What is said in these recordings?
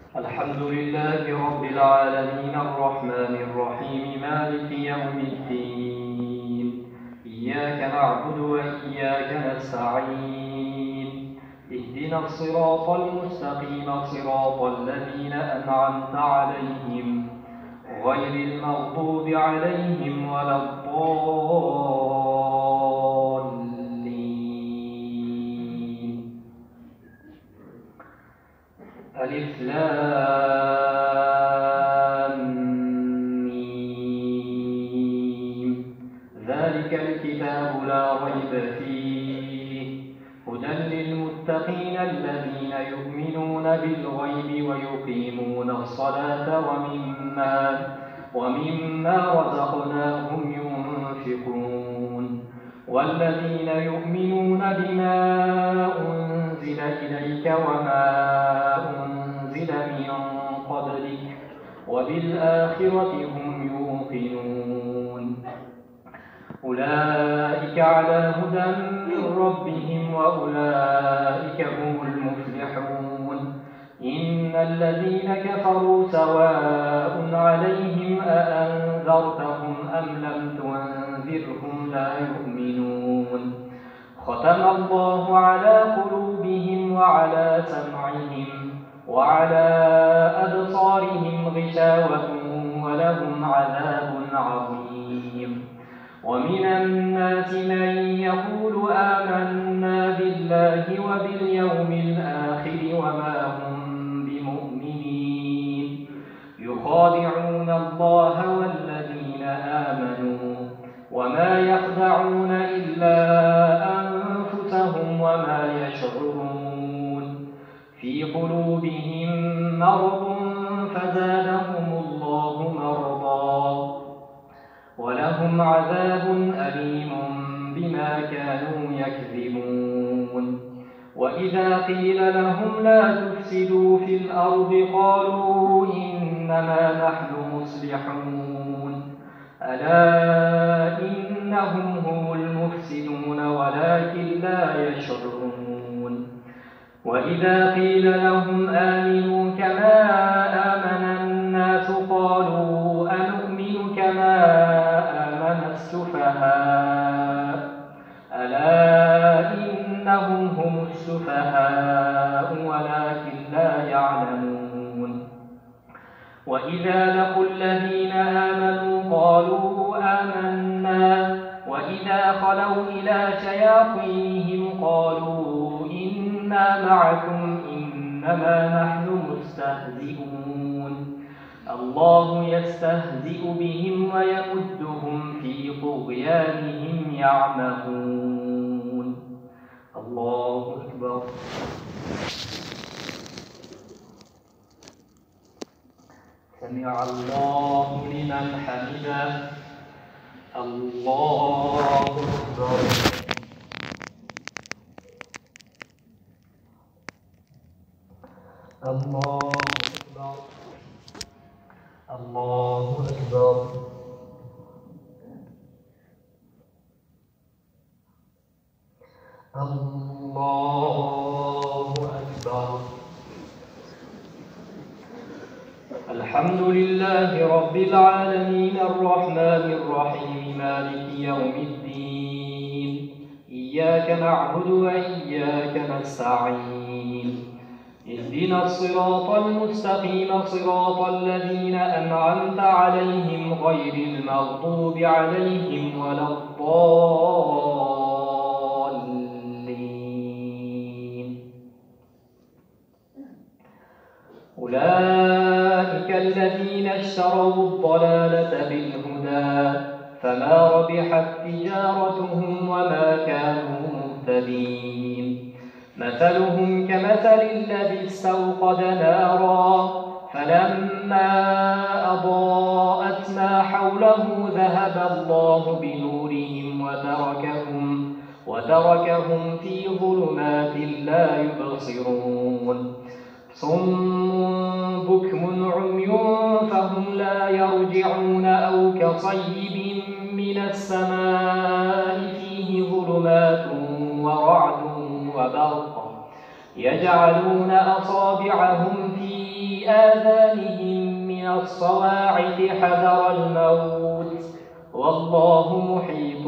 الحمد لله رب العالمين الرحمن الرحيم مالك يوم الدين. إياك نعبد وإياك نستعين. اهدنا الصراط المستقيم صراط الذين أنعمت عليهم غير المغضوب عليهم ولا الضالين. ألف لام ميم. ذلك الكتاب لا ريب فيه هدى للمتقين الذين يؤمنون بالغيب ويقيمون الصلاة ومما رزقناهم ينفقون والذين يؤمنون بما أنزل إليك وما أنزل من قبلك وبالآخرة هم يوقنون أولئك على هدى من ربهم وأولئك هم المفلحون. إن الذين كفروا سواء عليهم أأنذرتهم أم لم تنذرهم لا يؤمنون. ختم الله على قلوبهم وعلى سمعهم وعلى أبصارهم غشاوة ولهم عذاب عظيم. ومن الناس من يقول آمنا بالله وباليوم الآخر وما هم بمؤمنين يخادعون الله والذين آمنوا وما يخدعون إلا أنفسهم وما يشعرون. في قلوبهم مرض فزادهم الله مرضا ولهم عذاب أليم بما كانوا يكذبون. وإذا قيل لهم لا تفسدوا في الأرض قالوا إنما نحن مصلحون ألا إنهم هم المفسدون ولكن لا يشعرون. وإذا قيل لهم آمنوا كما آمن الناس قالوا أنؤمن كما آمن السفهاء ألا إنهم هم السفهاء ولكن لا يعلمون. وإذا لقوا الذين آمنوا قالوا آمنا وإذا خلوا إلى شياطينهم قالوا إنا معكم إنما نحن مستهزئون. الله يستهزئ بهم ويمدهم في طغيانهم يعمهون. الله أكبر. سمع الله لمن حمده. الله أكبر. الله أكبر. الله أكبر. الله أكبر. الحمد لله رب العالمين الرحمن الرحيم مالك يوم الدين. إياك نعبد وإياك نستعين. اهدنا الصراط المستقيم صراط الذين أنعمت عليهم غير المغضوب عليهم ولا الضالين. أولئك الذين اشتروا الضلالة بالهدى فما ربحت تجارتهم وما كانوا مهتدين. مثلهم كمثل الذي استوقد نارا فلما أضاءت ما حوله ذهب الله بنورهم وتركهم في ظلمات لا يبصرون. صم بكم عمي فهم لا يرجعون أو كصيب من السماء فيه ظلمات ورعد وبرق يجعلون أصابعهم في آذانهم من الصواعق حذر الموت والله محيط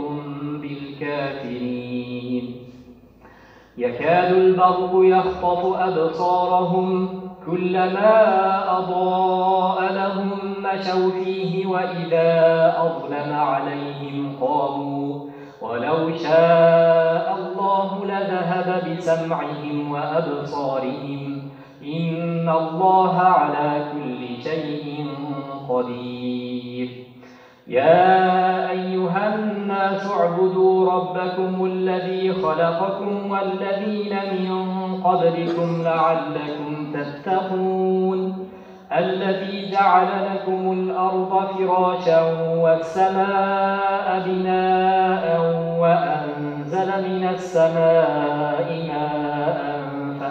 بالكافرين يكاد البرق يخطف أبصارهم كلما أضاء لهم مشوا فيه وإذا أظلم عليهم قاموا ولو شاء الله لذهب بسمعهم وأبصارهم إن الله على كل شيء قدير يا أيها الناس اعبدوا ربكم الذي خلقكم والذين من قبلكم لعلكم تتقون الذي جعل لكم الأرض فراشا والسماء بناء وأنزل من السماء ماء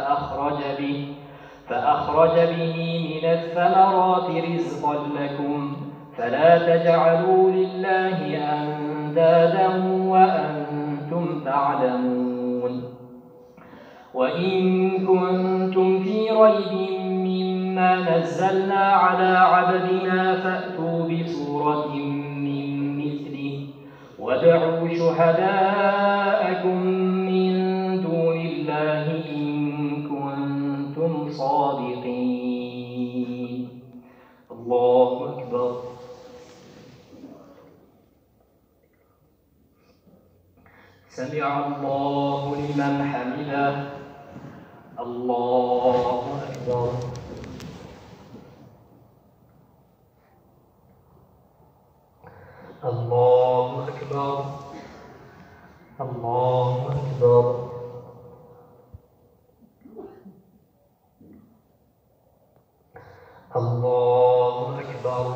فأخرج به من الثمرات رزقا لكم فلا تجعلوا لله أندادا وأنتم تعلمون وإن كنتم في ريب مما نزلنا على عبدنا فأتوا بسورة من مثله وادعوا شهداءكم من دون الله إن كنتم صادقين الله أكبر سمع الله لمن حمده الله أكبر الله أكبر الله أكبر الله أكبر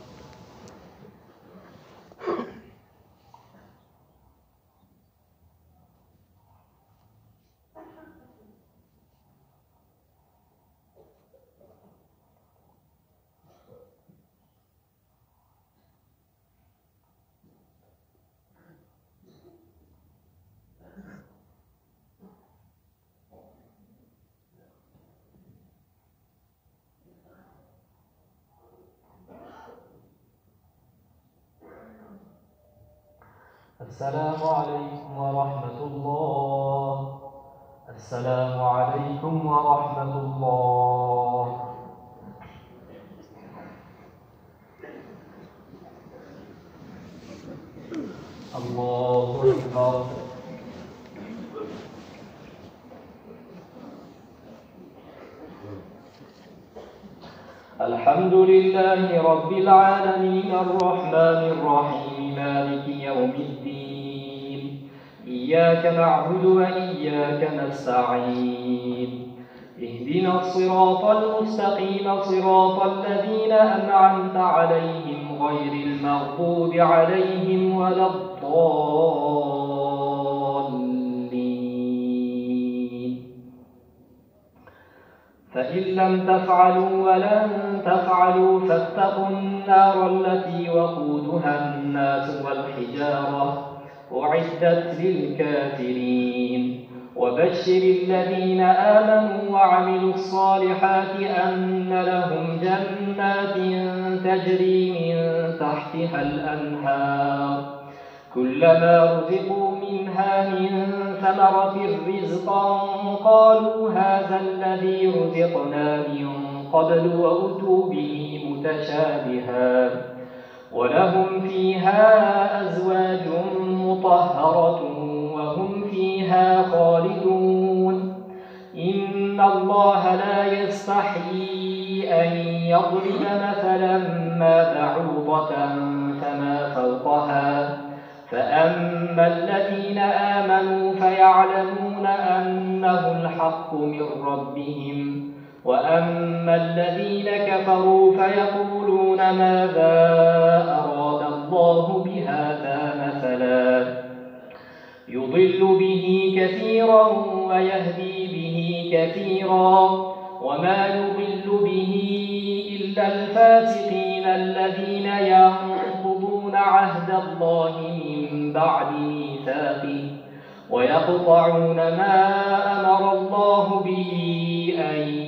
السلام عليكم ورحمة الله السلام عليكم ورحمة الله الله أكبر الحمد لله رب العالمين الرحمن الرحيم مالك يوم الدين إياك نعبد وإياك نستعين اهدنا الصراط المستقيم صراط الذين أنعمت عليهم غير المغضوب عليهم ولا الضالين فإن لم تفعلوا ولن تفعلوا فاتقوا النار التي وقودها الناس والحجارة أعدت للكافرين وبشر الذين آمنوا وعملوا الصالحات أن لهم جنات تجري من تحتها الأنهار كلما رزقوا منها من ثمرة رزقا قالوا هذا الذي رزقنا من قبل وأتوا به متشابها ولهم فيها أزواج مطهرة وهم فيها خالدون إن الله لا يستحيي أن يضرب مثلا ما بعوضة فما فوقها فأما الذين آمنوا فيعلمون أنه الحق من ربهم وأما الذين كفروا فيقولون ماذا أراد الله بهذا مثلا يضل به كثيرا ويهدي به كثيرا وما يضل به إلا الفاسقين الذين ينقضون عهد الله من بعد ميثاقه ويقطعون ما أمر الله به أن يوصل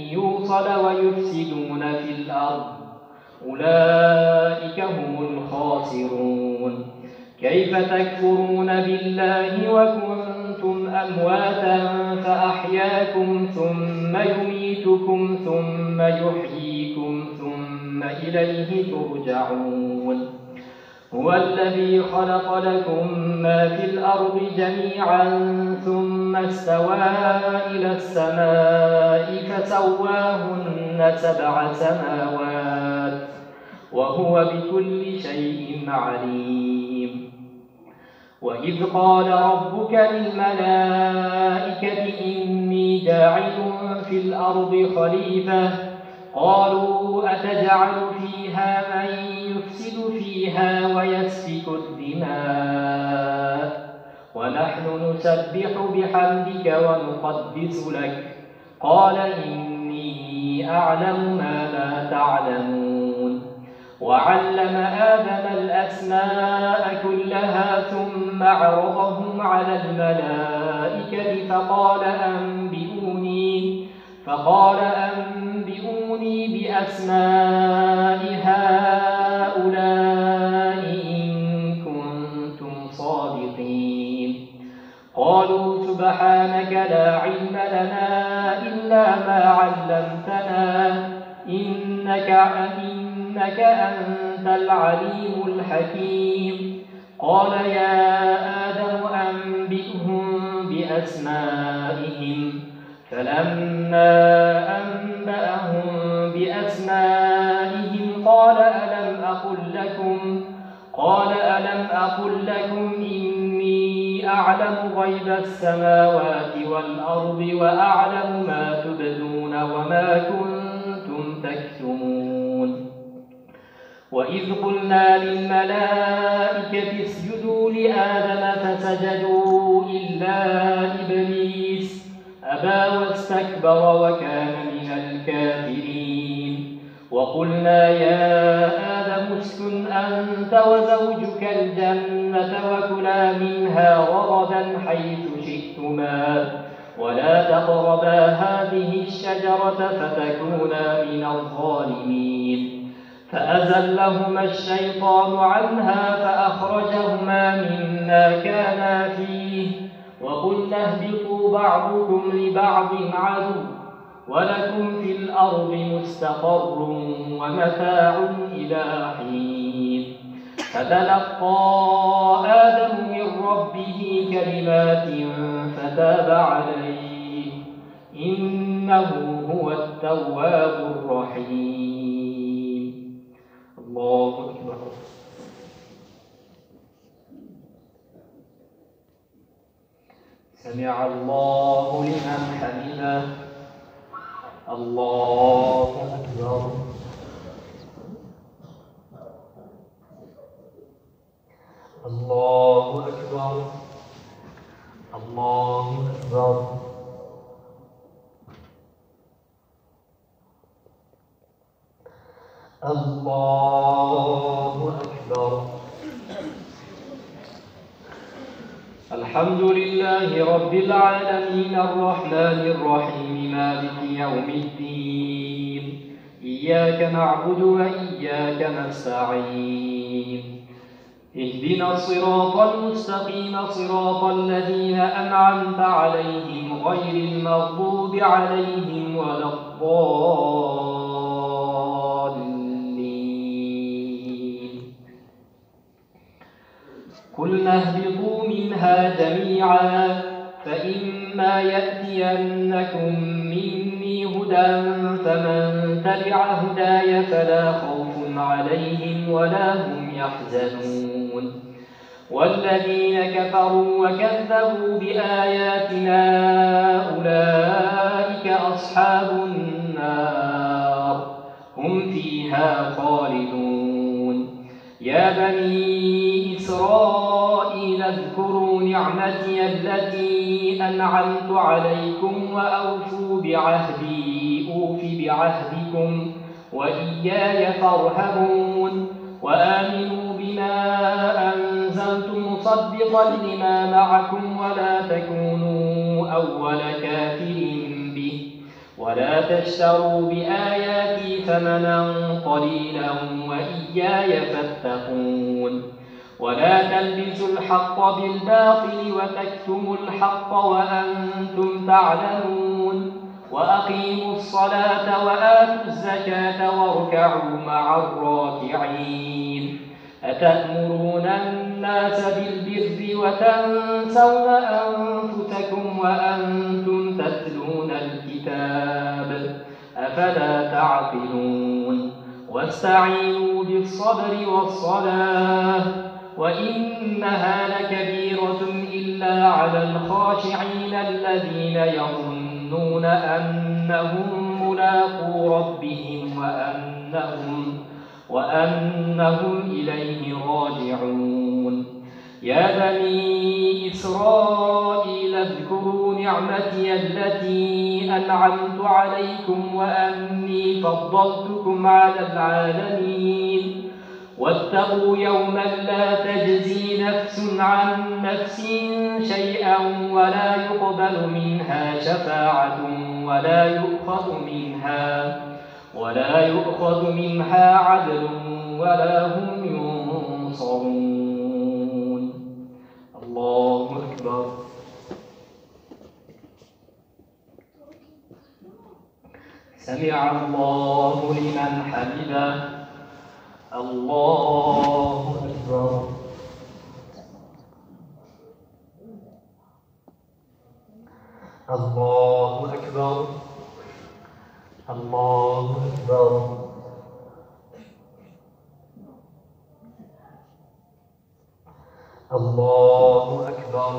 الرسل ويفسدون في الأرض أولئك هم الخاسرون. كيف تكفرون بالله وكنتم أمواتا فأحياكم ثم يميتكم ثم يحييكم ثم إليه ترجعون. هو الذي خلق لكم ما في الأرض جميعا ثم استوى إلى السماء فسواهن 7 سماوات وهو بكل شيء عليم. وإذ قال ربك للملائكة إني جاعل في الأرض خليفة قالوا أتجعل فيها من يفسد فيها ويسفك الدماء ونحن نسبح بحمدك ونقدس لك قال إني أعلم ما لا تعلمون. وعلم آدم الأسماء كلها ثم عرضهم على الملائكة فقال أنبئوني بأسماء هؤلاء إن كنتم صادقين. قالوا سبحانك لا علم لنا إلا ما علمتنا إنك أنت العليم الحكيم. قال يا آدم أنبئهم بأسمائهم فلما أنبأهم بأسمائهم قال ألم أقل لكم إني أعلم غيب السماوات والأرض وأعلم ما تبدون وما كنتم تكتمون. وإذ قلنا للملائكة اسجدوا لآدم فسجدوا إلا إبليس أبى واستكبر وكان من الكافرين. وقلنا يا آدم اسكن أنت وزوجك الجنة وكلا منها رغدا حيث شئتما ولا تقربا هذه الشجرة فتكونا من الظالمين. فأزلهما الشيطان عنها فأخرجهما مما كانا فيه وقلنا اهبطوا بعضكم لبعض عدو ولكم في الأرض مستقر ومتاع إلى حين. فتلقى آدم من ربه كلمات فتاب عليه إنه هو التواب الرحيم. الله أكبر. سمع الله لمن حمده. الله أكبر. الله أكبر. الله أكبر. الله أكبر. الحمد لله رب العالمين الرحمن الرحيم مالك يوم الدين. إياك نعبد وإياك نستعين. اهدنا الصراط المستقيم صراط الذين أنعمت عليهم غير المغضوب عليهم ولا الضالين. قلنا اهبطوا منها جميعا فإما يأتينكم مني هدى فمن تبع هداي فلا خوف عليهم ولا هم يحزنون. والذين كفروا وكذبوا بآياتنا أولئك أصحاب النار هم فيها خالدون. يا بني إسرائيل اذكروا نعمتي التي أنعمت عليكم وأوفوا بعهدي أوف بعهدكم وإياي فارهبون. وآمنوا بما أنزلت مصدقا لما معكم ولا تكونوا أول كافر به ولا تشتروا بآياتي ثمنا قليلا وإياي فاتقون ولا تلبسوا الحق بالباطل وتكتموا الحق وأنتم تعلمون وأقيموا الصلاة وآتوا الزكاة واركعوا مع الراكعين أتأمرون الناس بالبر وتنسون أنفسكم وأنتم تتلون الكتاب أفلا تعقلون واستعينوا بالصبر والصلاة وإنها لكبيرة إلا على الخاشعين الذين يظنون أنهم ملاقو ربهم وأنهم إليه راجعون يا بني إسرائيل اذكروا نعمتي التي أنعمت عليكم وأني فضلتكم على العالمين واتقوا يوما لا تجزي نفس عن نفس شيئا ولا يقبل منها شفاعة ولا يؤخذ منها عدل ولا هم ينصرون. الله أكبر. سمع الله لمن حمده. الله أكبر. الله أكبر. الله أكبر. الله أكبر.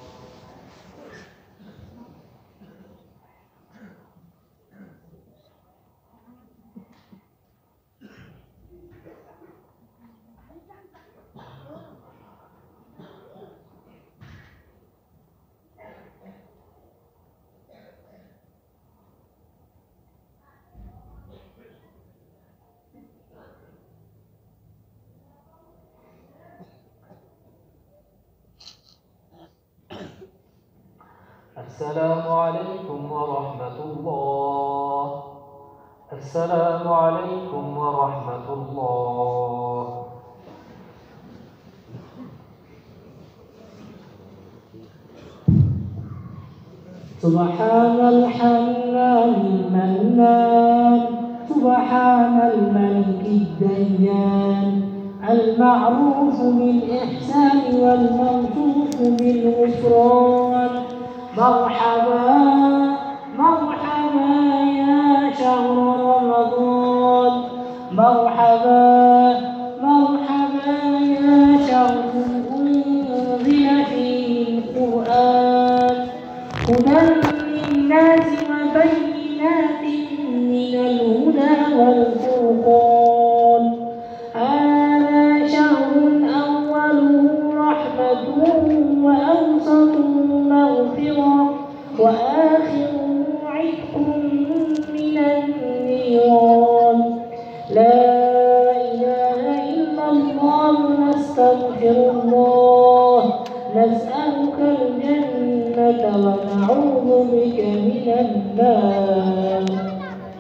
السلام عليكم ورحمة الله. السلام عليكم ورحمة الله. سبحان الحنان المنان سبحان الملك الديان المعروف بالإحسان والموصوف بالغفران. مرحبا مرحبا يا شهر رمضان. مرحبا مرحبا يا شهر أنزل فيه القرآن هدى للناس وبينات من الهدى والفرقان. هذا شهر أوله رحمة وأوسطه مغفرة وآخره عتق من النيران. لا إله إلا الله نستغفر الله نسألك الجنة ونعوذ بك من النار.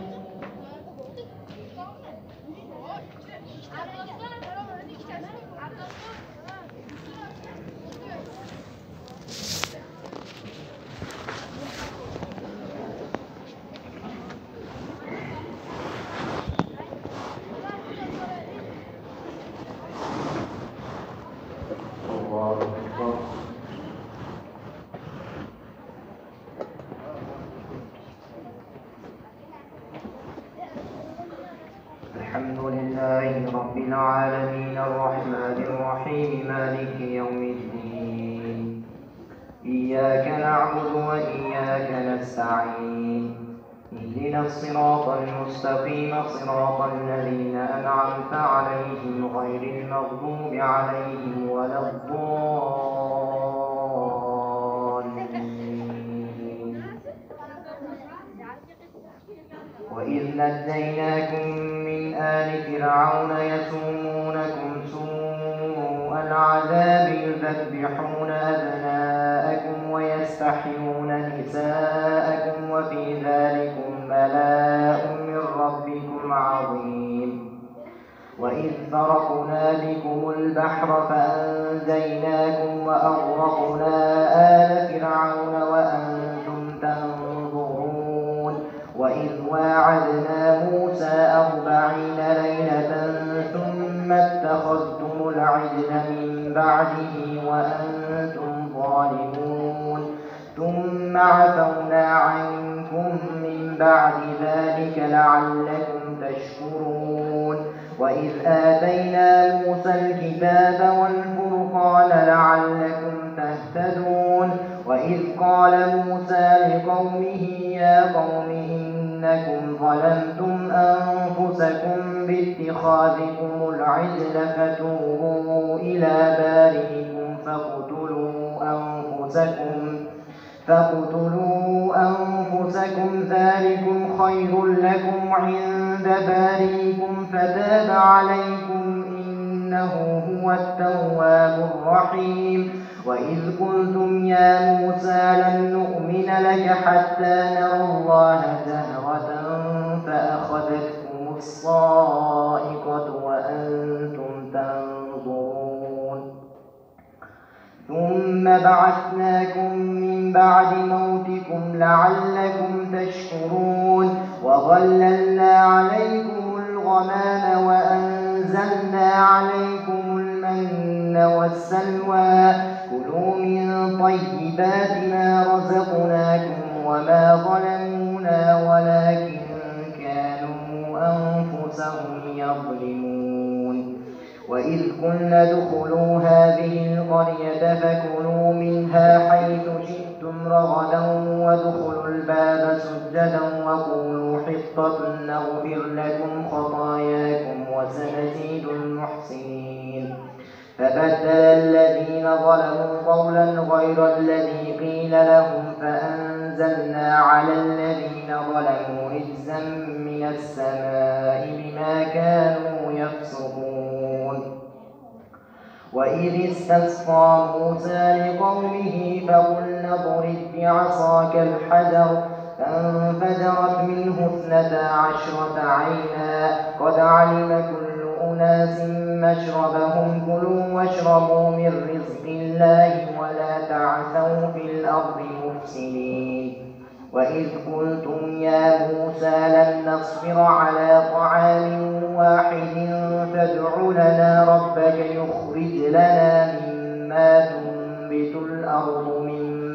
الحمد لله رب العالمين الرحمن الرحيم مالك يوم الدين. إياك نعبد وإياك نستعين. اهدنا الصراط المستقيم صراط الذين أنعمت عليهم غير المغضوب عليهم ولا الضالين. وإذ نجيناكم من آل فرعون يسومونكم سوء العذاب يذبحون أبناءكم ويستحيون نساءكم وفي ذلكم بلاء من ربكم عظيم. وإذ فرقنا بكم البحر فأنجيناكم وأغرقنا آل فرعون وأنتم تنظرون. وإذ واعدنا موسى 40 ليلة ثم اتخذتم العجل من بعده وأنتم ظالمون. ثم عفونا عنكم من بعد ذلك لعلكم تشكرون. وإذ آتينا موسى الكتاب والفرقان لعلكم تهتدون. وإذ قال موسى لقومه يا قوم إنكم ظلمتم أنفسكم باتخاذكم العجل فتوبوا إلى بارئكم فاقتلوا أنفسكم ذلكم خير لكم عند بارئكم فتاب عليكم إنه هو التواب الرحيم. وإذ قلتم يا موسى لن نؤمن لك حتى نرى الله جهرة فأخذتكم الصاعقة وأنتم تنظرون. ثم بعثناكم من بعد موتكم لعلكم تشكرون. وظللنا عليكم الغمام وأنزلنا عليكم المن والسلوى كلوا من طيبات ما رزقناكم وما ظلمونا ولكن كانوا أنفسهم يظلمون. وإذ قلنا ادخلوا هذه القرية فكلوا منها حيث شئتم رغدا وادخلوا الباب سجدا وقولوا حطة نغفر لكم خطاياكم وسنزيد المحسنين. فبدل الذين ظلموا قولا غير الذي قيل لهم فأنزلنا على الذين ظلموا رجزا من السماء بما كانوا يفسقون. وإذ استسقى موسى لقومه فقلنا اضرب بعصاك الحجر فانفجرت منه 12 عينا قد علم كل أناس مشربهم كلوا واشربوا من رزق الله ولا تعثوا في الأرض مفسدين. وإذ قلتم يا موسى لن نصبر على طعام واحد فادع لنا ربك يخرج لنا مما تنبت الأرض من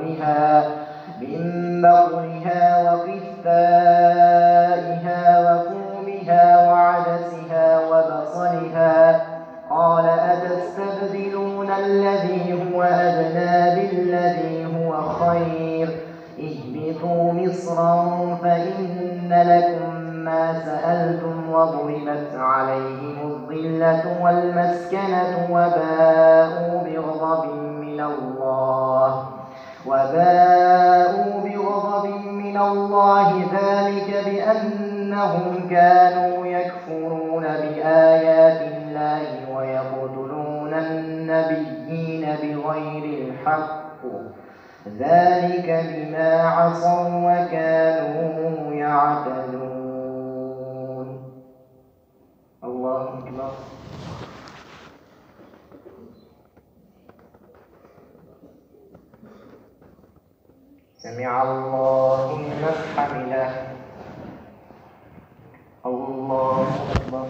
بقلها وقثائها وفومها وعدسها وبصلها قال أتستبدلون الذي هو أدنى بالذي هو خير اهبطوا مصرا فإن لكم ما سألتم وضربت عليهم الذلة والمسكنة وباءوا بغضب من الله ذلك بأنهم كانوا يكفرون بآيات الله ويقتلون النبيين بغير الحق ذلك بما عصوا وكانوا يعتدون. الله أكبر. سمع الله لمن حمده. الله أكبر.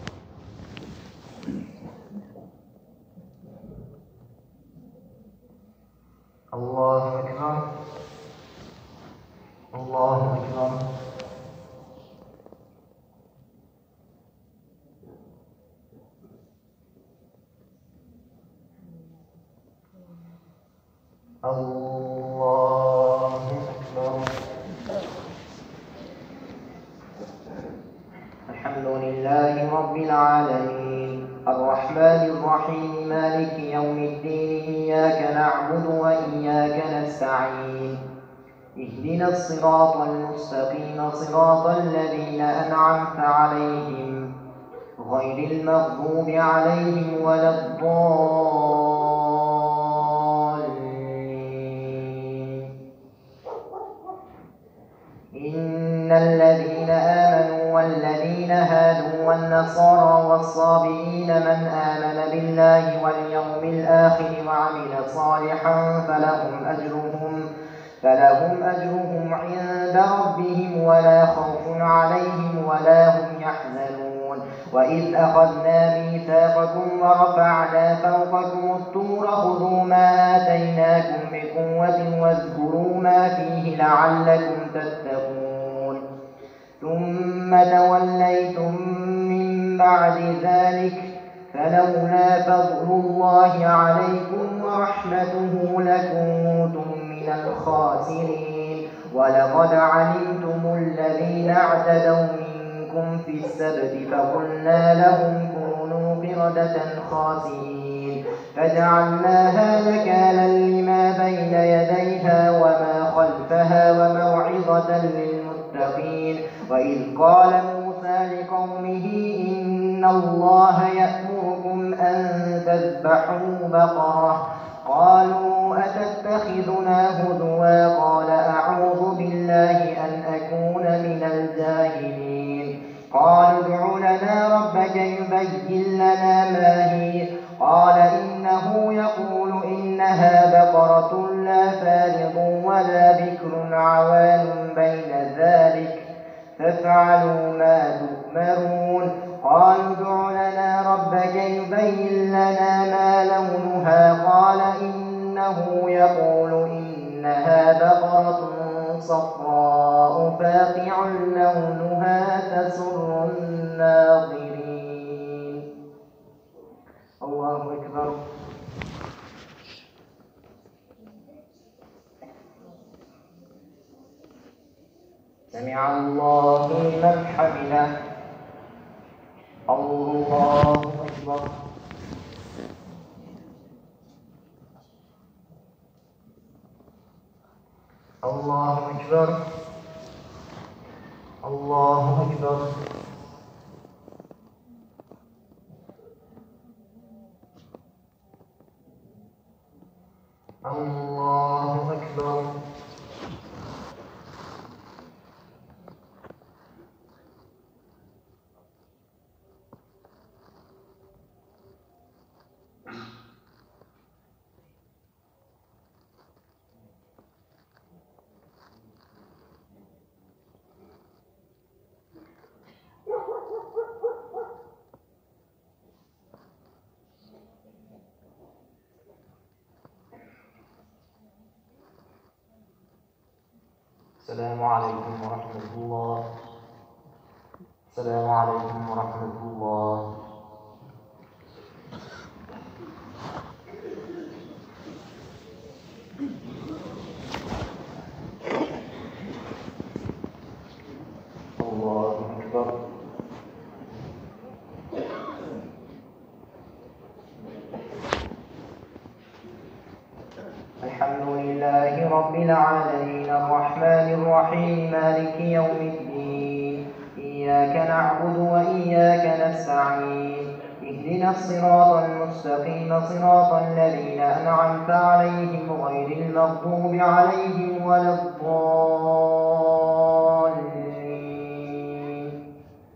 الله أكبر. الله أكبر. الله أكبر. الحمد لله رب العالمين الرحمن الرحيم مالك يوم الدين إياك نعبد وإياك نستعين اهدنا الصراط المستقيم صراط الذين أنعمت عليهم غير المغضوب عليهم ولا الضالين. إن الذين آمنوا والذين هادوا والنصارى والصابئين من آمن بالله واليوم الآخر وعمل صالحا فلهم أجرهم عند ربهم ولا خوف عليهم ولا هم يحزنون. وإذ أخذنا ميثاقكم ورفعنا فوقكم الطور خذوا ما آتيناكم بقوة واذكروا ما فيه لعلكم تتقون. ثم توليتم من بعد ذلك فلولا فضل الله عليكم ورحمته لكنتم من الخاسرين. ولقد علمتم الذين اعتدوا منكم في السبت فقلنا لهم كونوا قردة خاسئين فجعلناها نكالا لما بين يديها وما خلفها وموعظة للمتقين. وإذ قال موسى لقومه إن الله يأمركم أن تذبحوا بقرة قالوا أتتخذنا هزوا قال أعوذ بالله أن أكون من الجاهلين. قالوا ادع لنا ربك يبين لنا ما هي قال إنه يقول إنها بقرة لا فارض ولا بكر عوان بين ذلك فافعلوا ما تؤمرون. قالوا ادع لنا ربك يبين لنا ما لونها قال إنه يقول إنها بقرة صفراء فاقع لونها تسر الناظرين. الله أكبر. سمع الله لمن حمده. الله أكبر. الله أكبر. الله أكبر. الله أكبر. السلام عليكم ورحمة الله. السلام عليكم ورحمة الله. الله أكبر. الحمد لله رب العالمين الرحمن الرحيم مالك يوم الدين إياك نعبد وإياك نستعين اهدنا الصراط المستقيم صراط الذين أنعمت عليهم غير المغضوب عليهم ولا الضالين.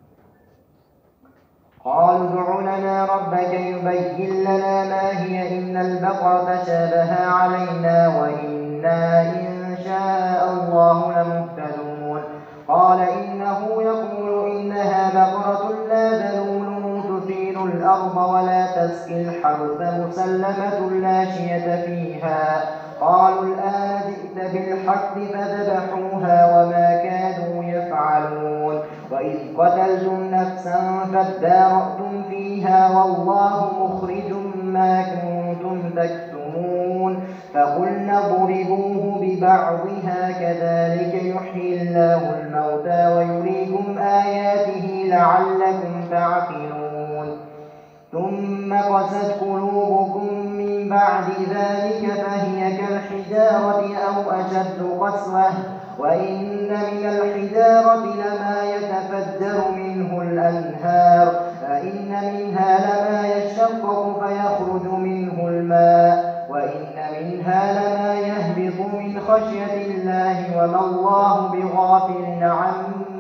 قالوا ادع لنا ربك يبين لنا ما هي إن البقرة شابه علينا وإنا إن شاء الله لمهتدون. قال إنه يقول إنها بقرة لا ذلول تثير الأرض ولا تسقي الحرث مسلمة لا شية فيها. قالوا الآن جئت بالحق فذبحوها وما كادوا يفعلون. وإذ قتلتم نفسا فادارأتم فيها والله مخرج ما كنتم تكتمون. فقلنا اضربوه ببعضها كذلك يحيي الله الموتى ويريكم آياته لعلكم تعقلون. ثم قست قلوبكم من بعد ذلك فهي كالحجارة أو أشد قسوة وإن من الحجارة لما يتفجر منه الأنهار فإن منها لما يشقق فيخرج منه الماء وإن منها لما يهبط من خشية الله وما الله بغافل عما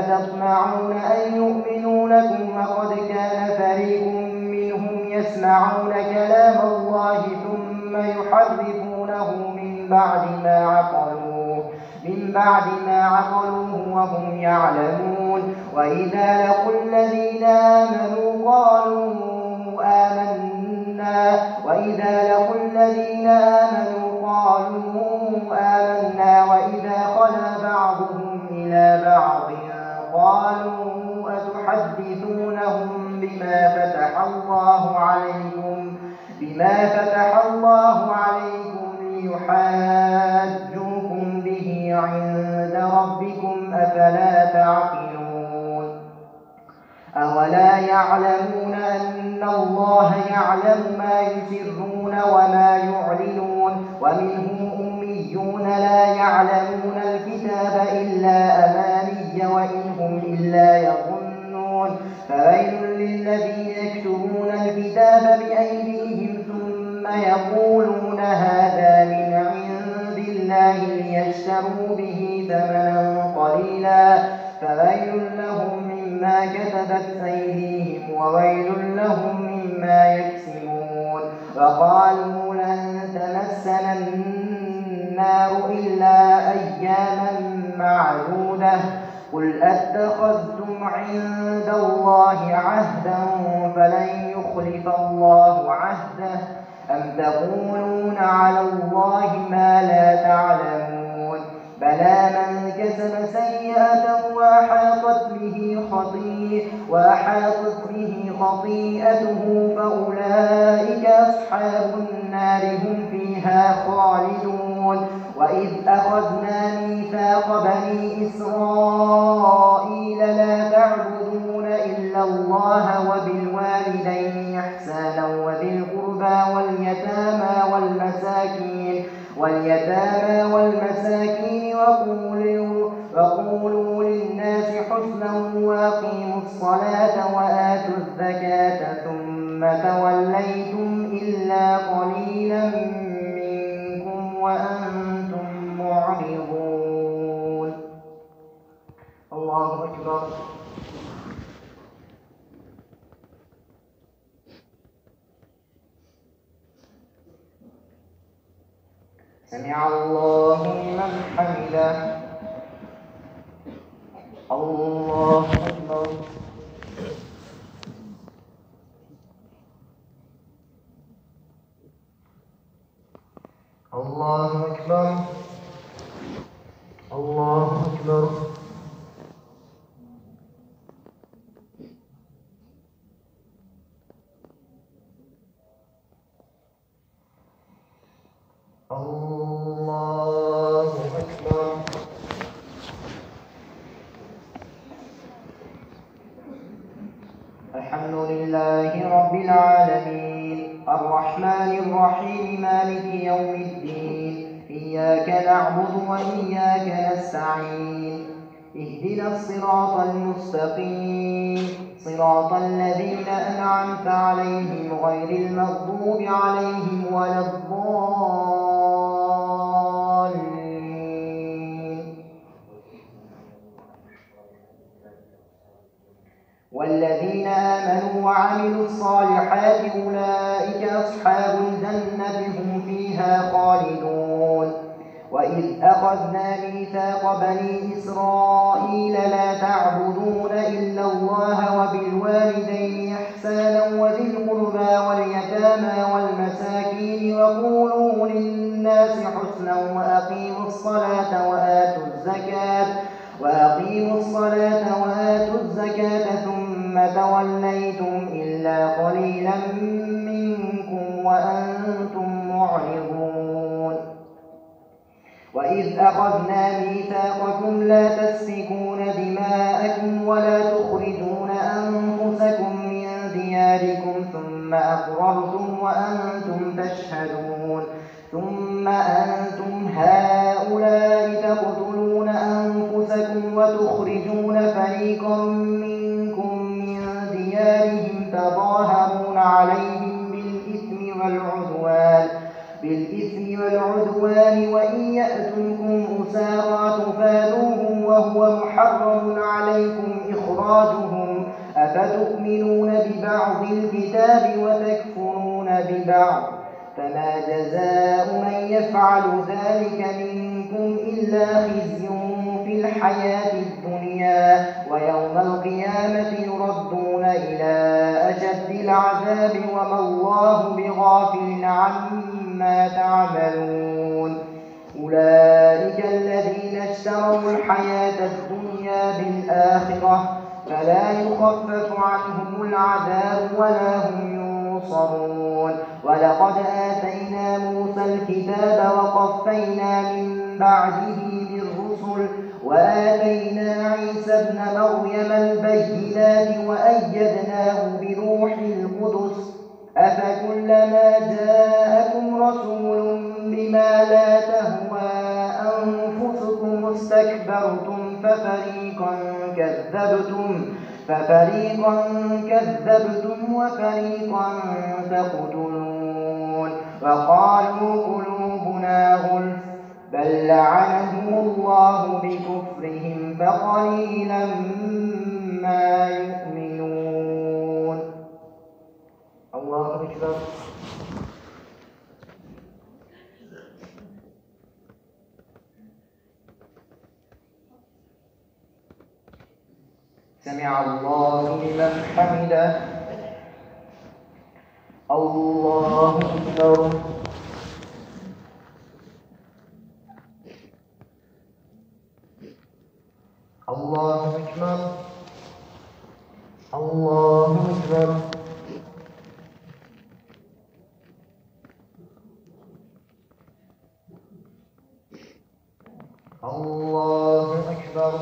أفتطمعون أن يؤمنوا لكم وقد كان فريق منهم يسمعون كلام الله ثم يحرفونه من بعد ما عقلوه وهم يعلمون. وإذا لقوا الذين آمنوا قالوا آمنا وإذا خلا بعضهم إلى بعض قالوا أتحدثونهم بما فتح الله عليكم ليحاجوكم به عند ربكم أفلا تعقلون. أولا يعلمون أن الله يعلم ما يسرون وما يعلنون. ومنهم أميون لا يعلمون الكتاب إلا أماني وإن هم إلا يظنون. فويل للذين يكتبون الكتاب بأيديهم ثم يقولون هذا من عند الله ليشتروا به ثمنا قليلا فويل لهم مما كتبت أيديهم وويل لهم مما يكسبون. وقالوا لن تمسنا النار إلا أياما معدودة قل أتخذتم عند الله عهدا فلن يخلف الله عهده أم تقولون على الله ما لا تعلمون. بلى من كسب سيئة وأحاطت به خطيئته فأولئك أصحاب النار هم فيها خالدون. وإذ أخذنا ميثاق بني إسرائيل لا تعبدون إلا الله وبالوالدين إحسانا وذي القربى واليتامى والمساكين وقولوا للناس حسنا وأقيموا الصلاة وآتوا الزكاة ثم توليتم إلا قليلا منكم وأنتم معرضون. الله أكبر. سمع الله لمن حمده. الله أكبر. الله أكبر. الله أكبر. الله أكبر. الحمد لله رب العالمين الرحمن الرحيم مالك يوم الدين إياك نعبد وإياك نستعين اهدنا الصراط المستقيم صراط الذين أنعمت عليهم غير المغضوب عليهم ولا الضالين. والذين آمنوا وعملوا الصالحات أولئك أصحاب الجنة هم فيها خالدون. وإذ أخذنا ميثاق بني إسرائيل لا تعبدون إلا الله وبالوالدين إحسانا وذي القربى واليتامى والمساكين وقولوا للناس حسنا وأقيموا الصلاة وآتوا الزكاة ثم توليتم إلا قليلا منكم وأنتم معرضون. وإذ أخذنا ميثاقكم لا تسفكون دماءكم ولا تخرجون أنفسكم من دياركم ثم أقررتم وأنتم تشهدون. ثم أنتم هؤلاء تقتلون أنفسكم وتخرجون فريقا منكم من ديارهم تظاهرون عليهم بالإثم والعدوان وإن يأتوكم أسارى تفادوهم وهو محرم عليكم إخراجهم أفتؤمنون ببعض الكتاب وتكفرون ببعض فما جزاء من يفعل ذلك منكم إلا خزي في الحياة الدنيا ويوم القيامة يردون إلى أشد العذاب وما الله بغافل عما تعملون أولئك الذين اشتروا الحياة الدنيا بالآخرة فلا يخفف عنهم العذاب ولا هم ينصرون ولقد آتينا موسى الكتاب وقفينا من بعده بالرسل وآتينا عيسى ابن مريم البينات وأيدناه بروح القدس أفكلما جاءكم رسول بما لا تهوى أنفسكم استكبرتم ففريقا كذبتم وفريقا تقتلون وقالوا قلوبنا غلف بل لعنهم الله بكفرهم فقليلا ما يؤمنون. الله أكبر. سمع الله لمن حمده. الله أكبر. الله أكبر. الله أكبر. الله أكبر.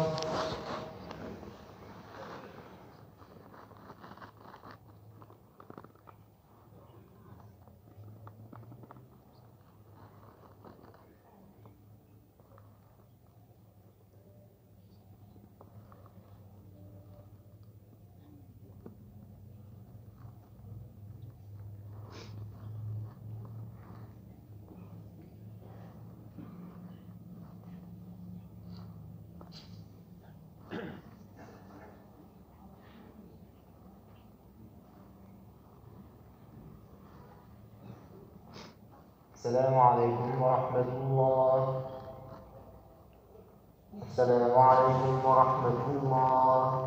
السلام عليكم ورحمة الله. السلام عليكم ورحمة الله.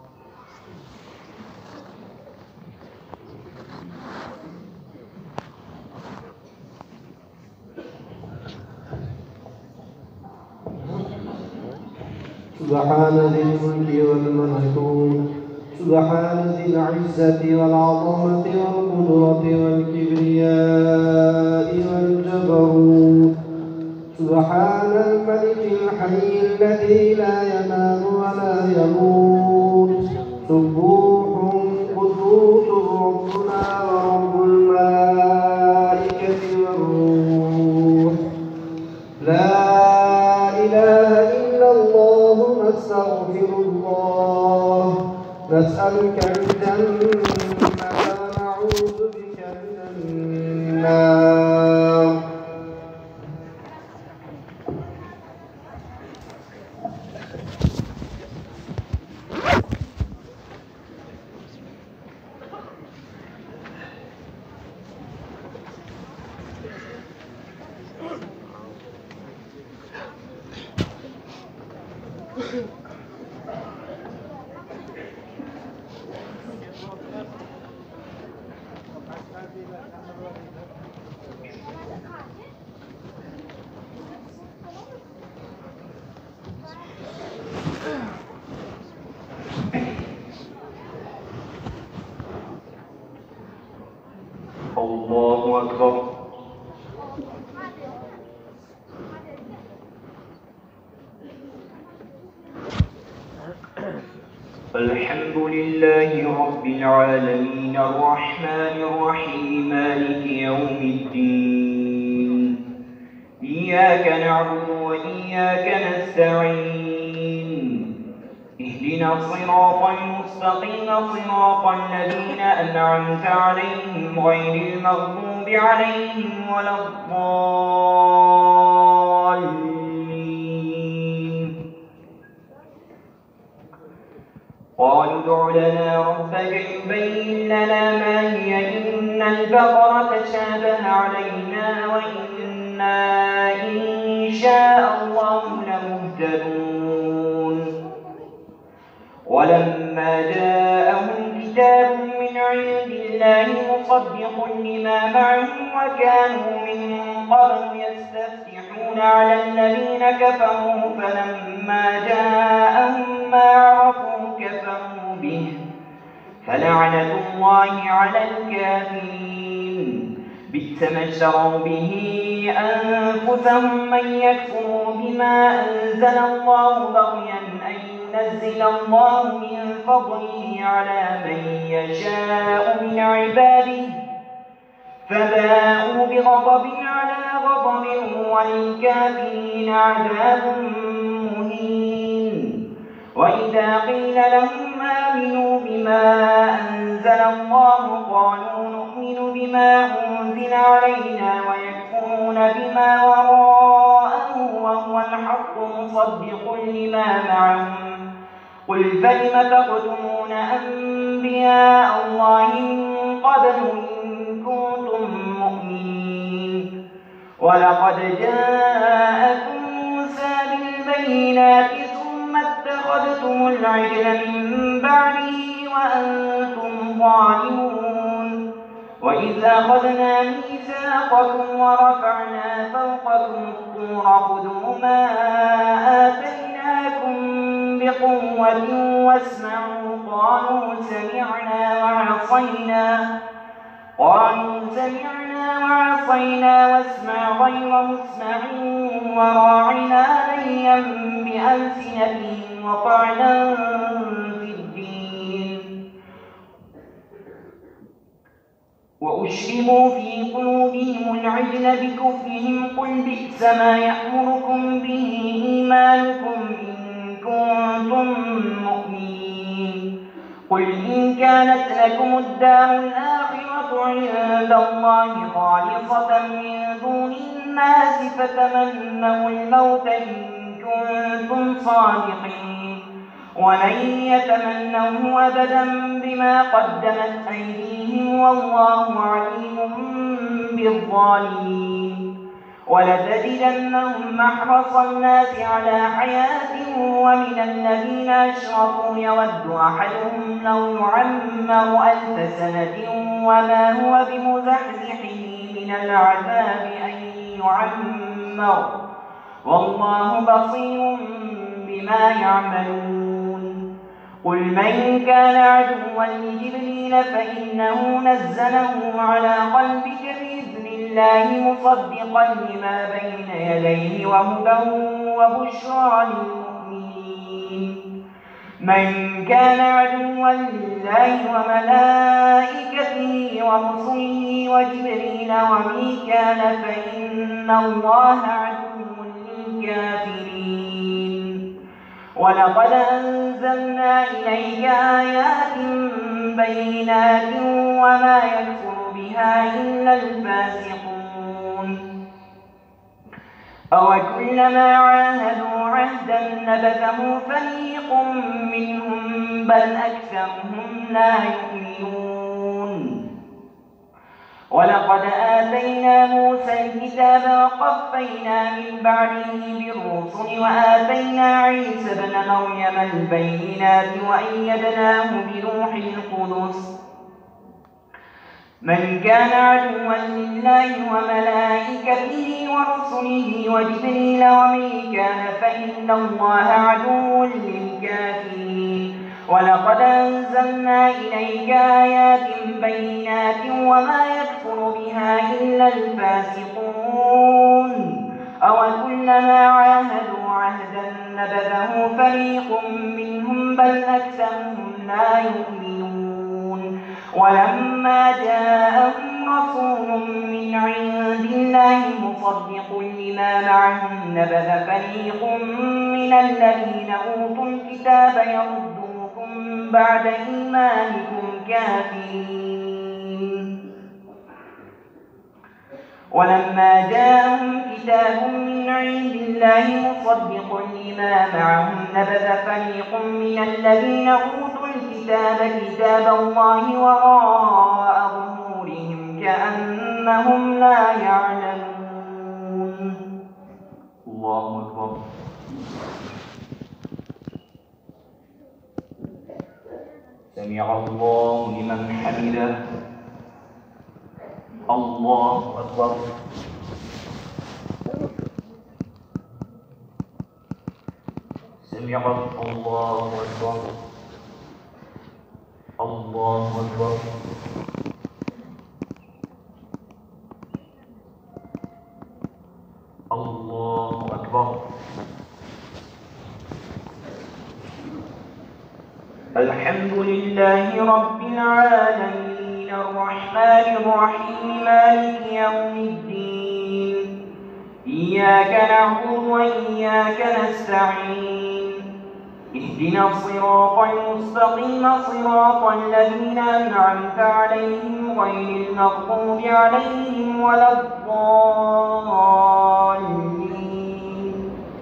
سبحان ذي الملك والملكوت سبحان ذي العزة والعظمة والقدرة والكبرياء والجبروت سبحان الملك الحي الذي لا ينام ولا يموت سبوح قدوس ربنا ورب الملائكة والروح لا إله إلا الله نستغفر الله نسألك الجنة ونعوذ بك من النار. الله أكبر. الحمد لله رب العالمين الرحمن الرحيم مالك يوم الدين إياك نعبد وإياك نستعين اهدنا الصراط المستقيم صراط الذين أنعمت عليهم غير المغضوب عليهم ولا الضالين قالوا ادع لنا ربك يبين لنا ما هي إن البقرة تشابه علينا وإنا إن شاء الله لمهتدون. ولما جاءهم كتاب من عند الله مصدق لما معهم وكانوا من قبل يستفتحون على الذين كفروا فلما جاءهم ما عرفوا كفروا به فلعنة الله على الكافرين. بئس ما اشتروا به أنفسهم من يكفروا بما أنزل الله بغيا أن ينزل الله من فضله على من يشاء من عباده فباءوا بغضب على غضب وللكافرين عذاب مهين. وإذا قيل لهم آمنوا بما أنزل الله قالوا نؤمن بما أنزل علينا ويكفرون بما وراءه وهو الحق مصدق لما معهم. قل فلم تقتلون أنبياء الله من قبل إن كنتم مؤمنين. ولقد جاءكم موسى بالبينات ثم اتخذتم العجل من بعده وأنتم ظالمون. وإذ أخذنا ميثاقكم ورفعنا فوقكم الطور خذوا ما آتيناكم بقوة واسمعوا قالوا سمعنا وعصينا واسمع غير مسمع وراعنا ليا بألسنتهم وطعنا في الدين وأشربوا في قلوبهم العجل بكفرهم قل بئس ما يأمركم به إيمانكم إن كنتم مؤمنين. قل إن كانت لكم الدار الآخرة عند الله خالصة من دون الناس فتمنوا الموت إن كنتم صادقين ولن يتمنوه أبدا بما قدمت أيديهم والله عليم بالظالمين. ولتجدنهم أحرص الناس على حياة ومن الذين أشركوا يود أحدهم لو يعمر 1000 سنة وما هو بمزحزحه من العذاب أن يعمر والله بصير بما يعملون. قل من كان عدوا لجبريل فإنه نزله على قلبك بإذن الله مصدقا لما بين يديه وهدى وبشرى للمؤمنين. من كان عدوا لله وملائكته ورسله وجبريل وميكال فإن الله عدو للكافرين. ولقد أنزلنا إليك آيات بينات وما يكفر بها إلا الفاسقون. أوكلما عاهدوا عهدا نبذه فريق منهم بل أكثرهم لا يؤمنون. ولقد آتينا موسى الكتاب وقفينا من بعده بالرسل وآتينا عيسى ابن مريم البينات وأيدناه بروح القدس. من كان عدوا لله وملائكته ورسله وجبريل وميكال فإن الله عدو للكافرين. ولقد أنزلنا إليك آيات بينات وما يكفر بها إلا الفاسقون. أوكلما عاهدوا عهدا نبذه فريق منهم بل أكثرهم لا يؤمنون. ولما جاءهم رسول من عند الله مصدق لما معهم نبذ فريق من الذين أوتوا الكتاب يردوكم بعد إيمانكم كافرين. ولما جاءهم كتاب من عند الله مصدق لما معهم نبذ فريق من الذين أوتوا الكتاب كتاب الله وراء ظهورهم كأنهم لا يعلمون. الله أكبر. سمع الله لمن حمده. الله أكبر. سمع الله أكبر. الله أكبر. الله أكبر. الحمد لله رب العالمين الرحمن الرحيم مالك يوم الدين إياك نعبد وإياك نستعين اهدنا الصراط المستقيم صراط الذين أنعمت عليهم غير المغضوب عليهم ولا الضالين.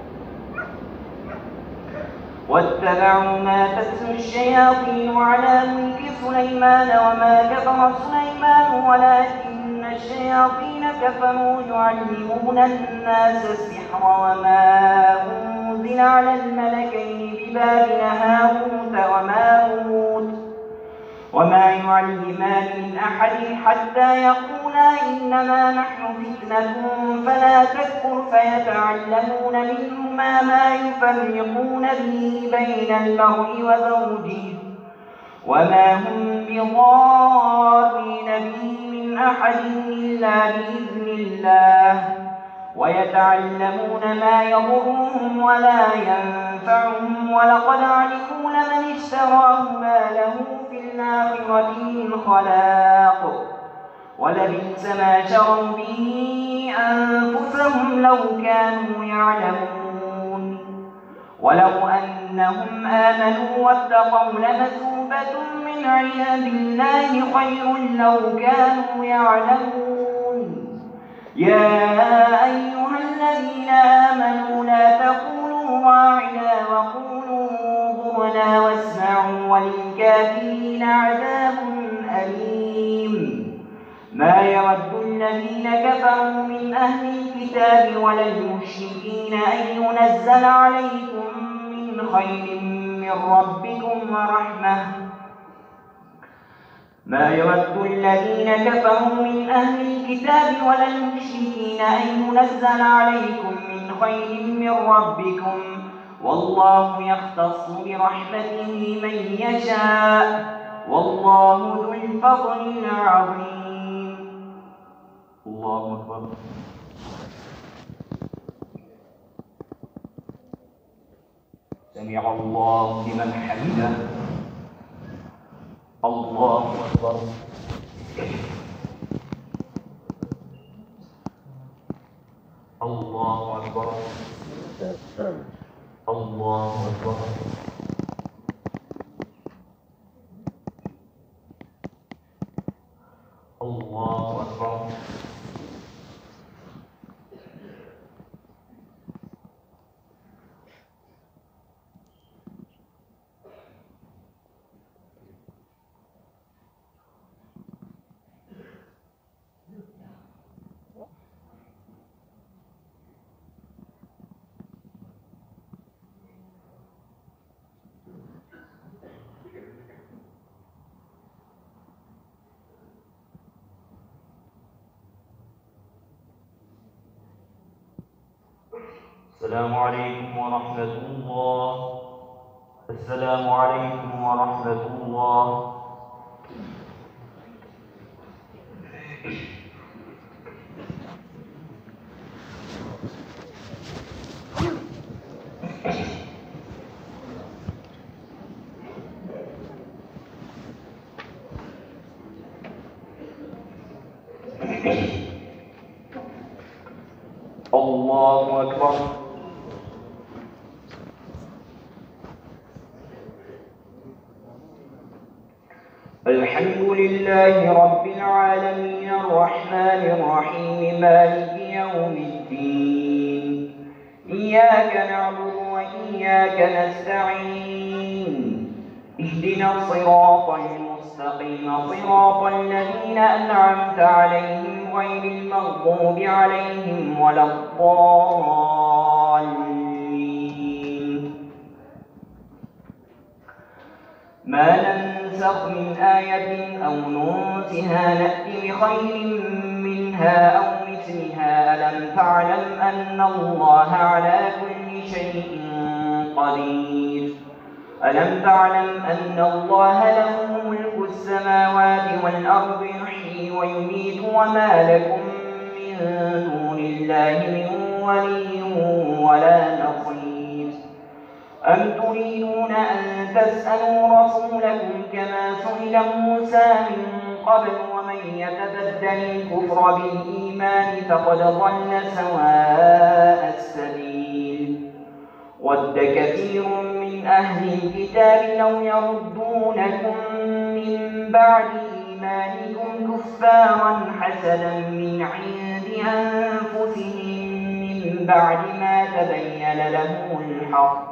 واتبعوا ما تتلو الشياطين على ملك سليمان وما كفر سليمان ولكن الشياطين كفروا يعلمون الناس السحر وما أنزل على الملكين ببابل هاروت وماروت وما يعلمان من أحد حتى يقولا إنما نحن فتنة فلا تكفر فيتعلمون منهما ما يفرقون به بين المرء وزوجه وما هم بضارين به من أحد إلا بإذن الله ويتعلمون ما يضرهم ولا ينفعهم ولقد علموا لمن اشتراه ما له في الآخرة من خلاق ولبئس ما شروا به أنفسهم لو كانوا يعلمون. ولو أنهم آمنوا واتقوا لمثوبة من عند الله خير لو كانوا يعلمون. يا أيها الذين آمنوا لا تقولوا راعنا وقولوا انظرنا واسمعوا وللكافرين عذاب أليم. ما يود الذين كفروا من أهل الكتاب ولا المشركين أن ينزل عليكم من خير من ربكم ورحمة. ما يود الذين كفروا من أهل الكتاب ولا المشركين أن ينزل عليكم من خير من ربكم والله يختص برحمته من يشاء والله ذو الفضل العظيم. الله أكبر. سمع الله لمن حمده. الله أكبر. الله أكبر. الله أكبر. الله أكبر. السلام عليكم ورحمة الله. السلام عليكم ورحمة الله. الله أكبر. الحمد لله رب العالمين الرحمن الرحيم مالك يوم الدين إياك نعبد وإياك نستعين اهدنا الصراط المستقيم صراط الذين أنعمت عليهم غير المغضوب عليهم ولا الضالين. ما ننسخ من آية أو ننسها نأتي بخير منها أو مثلها. ألم تعلم أن الله على كل شيء قدير. ألم تعلم أن الله له ملك السماوات والأرض يحيي ويميت وما لكم من دون الله من ولي ولا نصير. أم تريدون أن تسألوا رسولكم كما سئل موسى من قبل ومن يتبدل الكفر بالإيمان فقد ضل سواء السبيل. ود كثير من أهل الكتاب لو يردونكم من بعد إيمانكم كفارا حسدا من عند أنفسهم من بعد ما تبين لهم الحق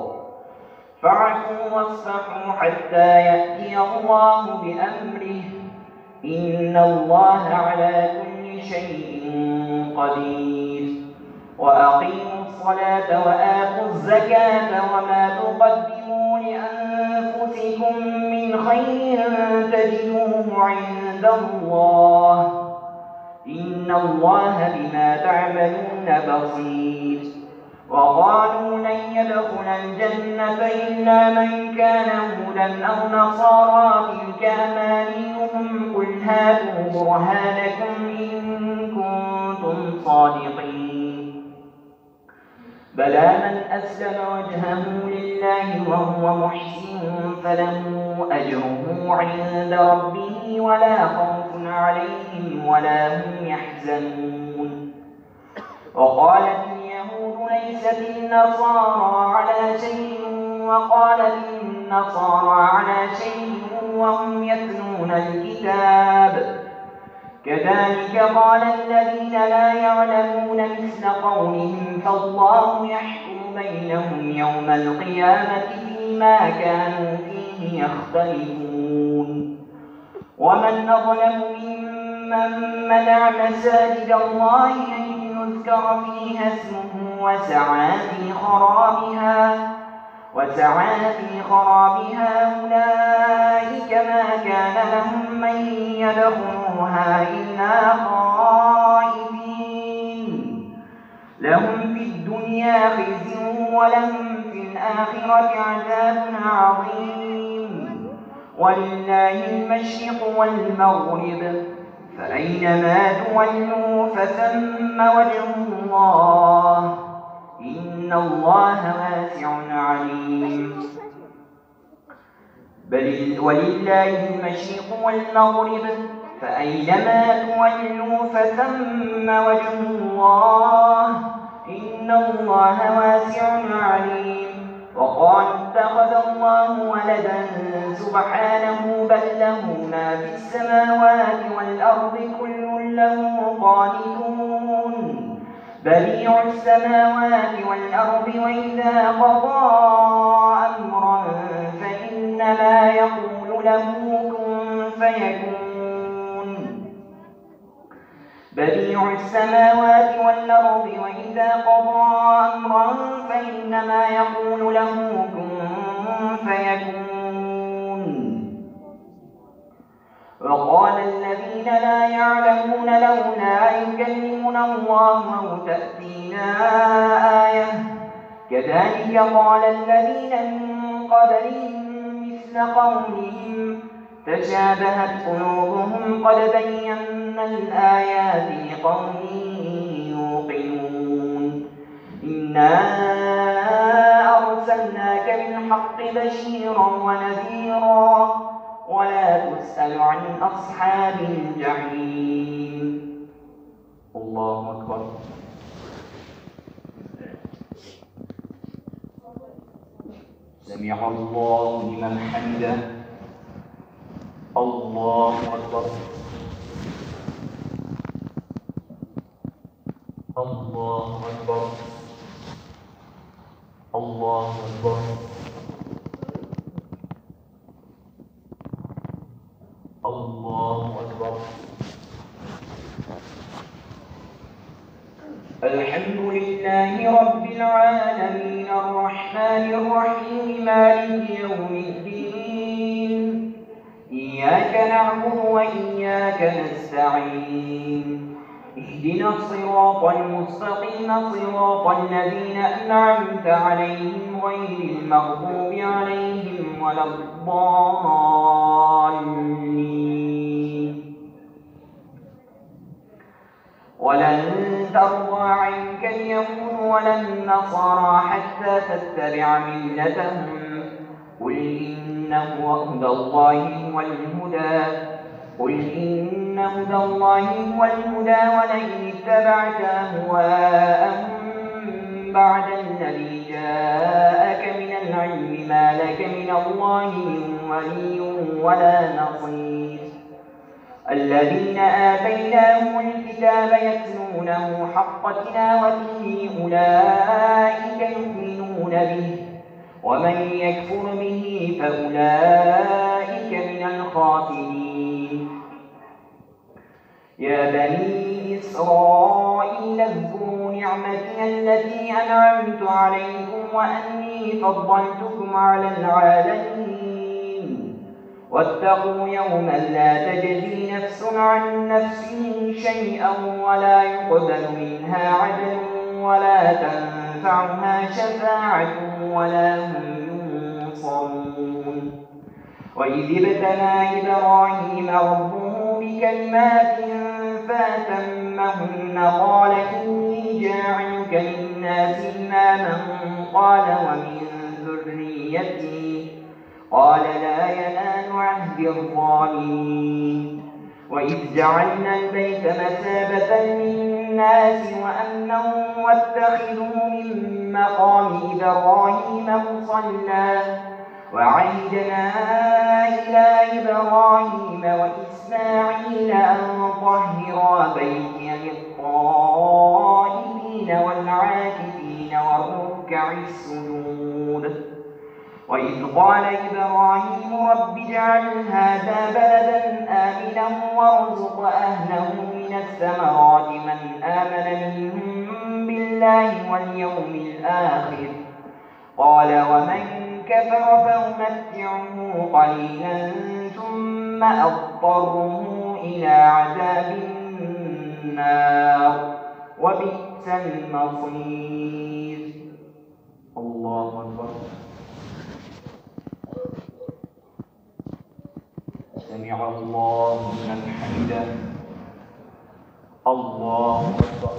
فاعفوا واصفحوا حتى يأتي الله بأمره إن الله على كل شيء قدير. وأقيموا الصلاة وآتوا الزكاة وما تقدموا لأنفسكم من خير تجدوه عند الله إن الله بما تعملون بصير. وقالوا لن يدخل الجنة إلا من كان هودا أو نصارى تلك أمانيهم قل هاتوا برهانكم إن كنتم صادقين. بلى من أسلم وجهه لله وهو محسن فله أجره عند ربه ولا خوف عليهم ولا هم يحزنون. وقالت اليهود ليست النصارى على شيء وقالت النصارى على شيء وهم يتلون الكتاب كذلك قال الذين لا يعلمون مثل قولهم فالله يحكم بينهم يوم القيامة فيما كانوا فيه يختلفون. ومن أظلم ممن منع مساجد الله أن يذكر فيها اسمه وسعى في خرابها أولئك ما كان لهم من يدخلوها إلا خائفين لهم في الدنيا خزي ولهم في الآخرة عذاب عظيم. ولله المشرق والمغرب فأينما تولوا فثم وجه الله إن الله واسع عليم. ولله المشرق والمغرب فأينما تولوا فثم وجه الله إن الله واسع عليم. وقالوا اتخذ الله ولدا سبحانه بل له ما في السماوات والأرض كل له قانتون بديع السماوات والأرض وإذا قضى أمرا فإنما يقول له كن فيكون. بديع السماوات والأرض وإذا قضى أمرا فإنما يقول له كن فيكون. وقال الذين لا يعلمون لولا يكلمنا الله أو تأتينا آية كذلك قال الذين من قبلهم مثل قولهم تشابهت قلوبهم قد بينا الآيات لقوم يوقنون. إنا أرسلناك بالحق بشيرا ونذيرا ولا تسأل عن أصحاب الجحيم. الله أكبر. سمع الله لمن حمده. الله أكبر. الله أكبر. الله أكبر. الله أكبر. الحمد لله رب العالمين الرحمن الرحيم مالك يوم الدين إياك نعبد وإياك نستعين اهدنا الصراط المستقيم صراط الذين أنعمت عليهم غير المغضوب عليهم ولا الضالين. ولن ترضى عنك اليهود ولا النصارى حتى تتبع ملتهم قل إن هدى الله هو الهدى ولئن اتبعت أهواءهم بعد الذي جاءك من العلم ما لك من الله من ولي ولا نصير. الذين آتيناهم الكتاب يتلونه حق تلاوته أولئك يؤمنون به ومن يكفر به فأولئك من الخاسرين. يا بني إسرائيل اذكروا نعمتي التي أنعمت عليكم وأني فضلتكم على العالمين واتقوا يوما لا تجزي نفس عن نفس شيئا ولا يقبل منها عدل ولا تنفعها شفاعة ولا هم ينصرون. وإذ ابتلى إبراهيم ربه بكلمات فأتمهن قال إني جاعلك للناس إماما قال ومن ذريتي قال لا ينال عهد الظالمين. وإذ جعلنا البيت مثابة للناس وأمنا واتخذوا من مقام إبراهيم مصلى وعهدنا إلى إبراهيم وإسماعيل أن طهرا بيتي للطائفين والعاكفين والركع السجود. وإذ قال إبراهيم رب اجعل هذا بلدا آمنا وارزق أهله من الثمرات من آمن منهم بالله واليوم الآخر قال ومن كفر فأمتعه قليلا ثم أضطره إلى عذاب النار وبئس المصير. الله أكبر. سمع الله لمن حمده. الله أكبر.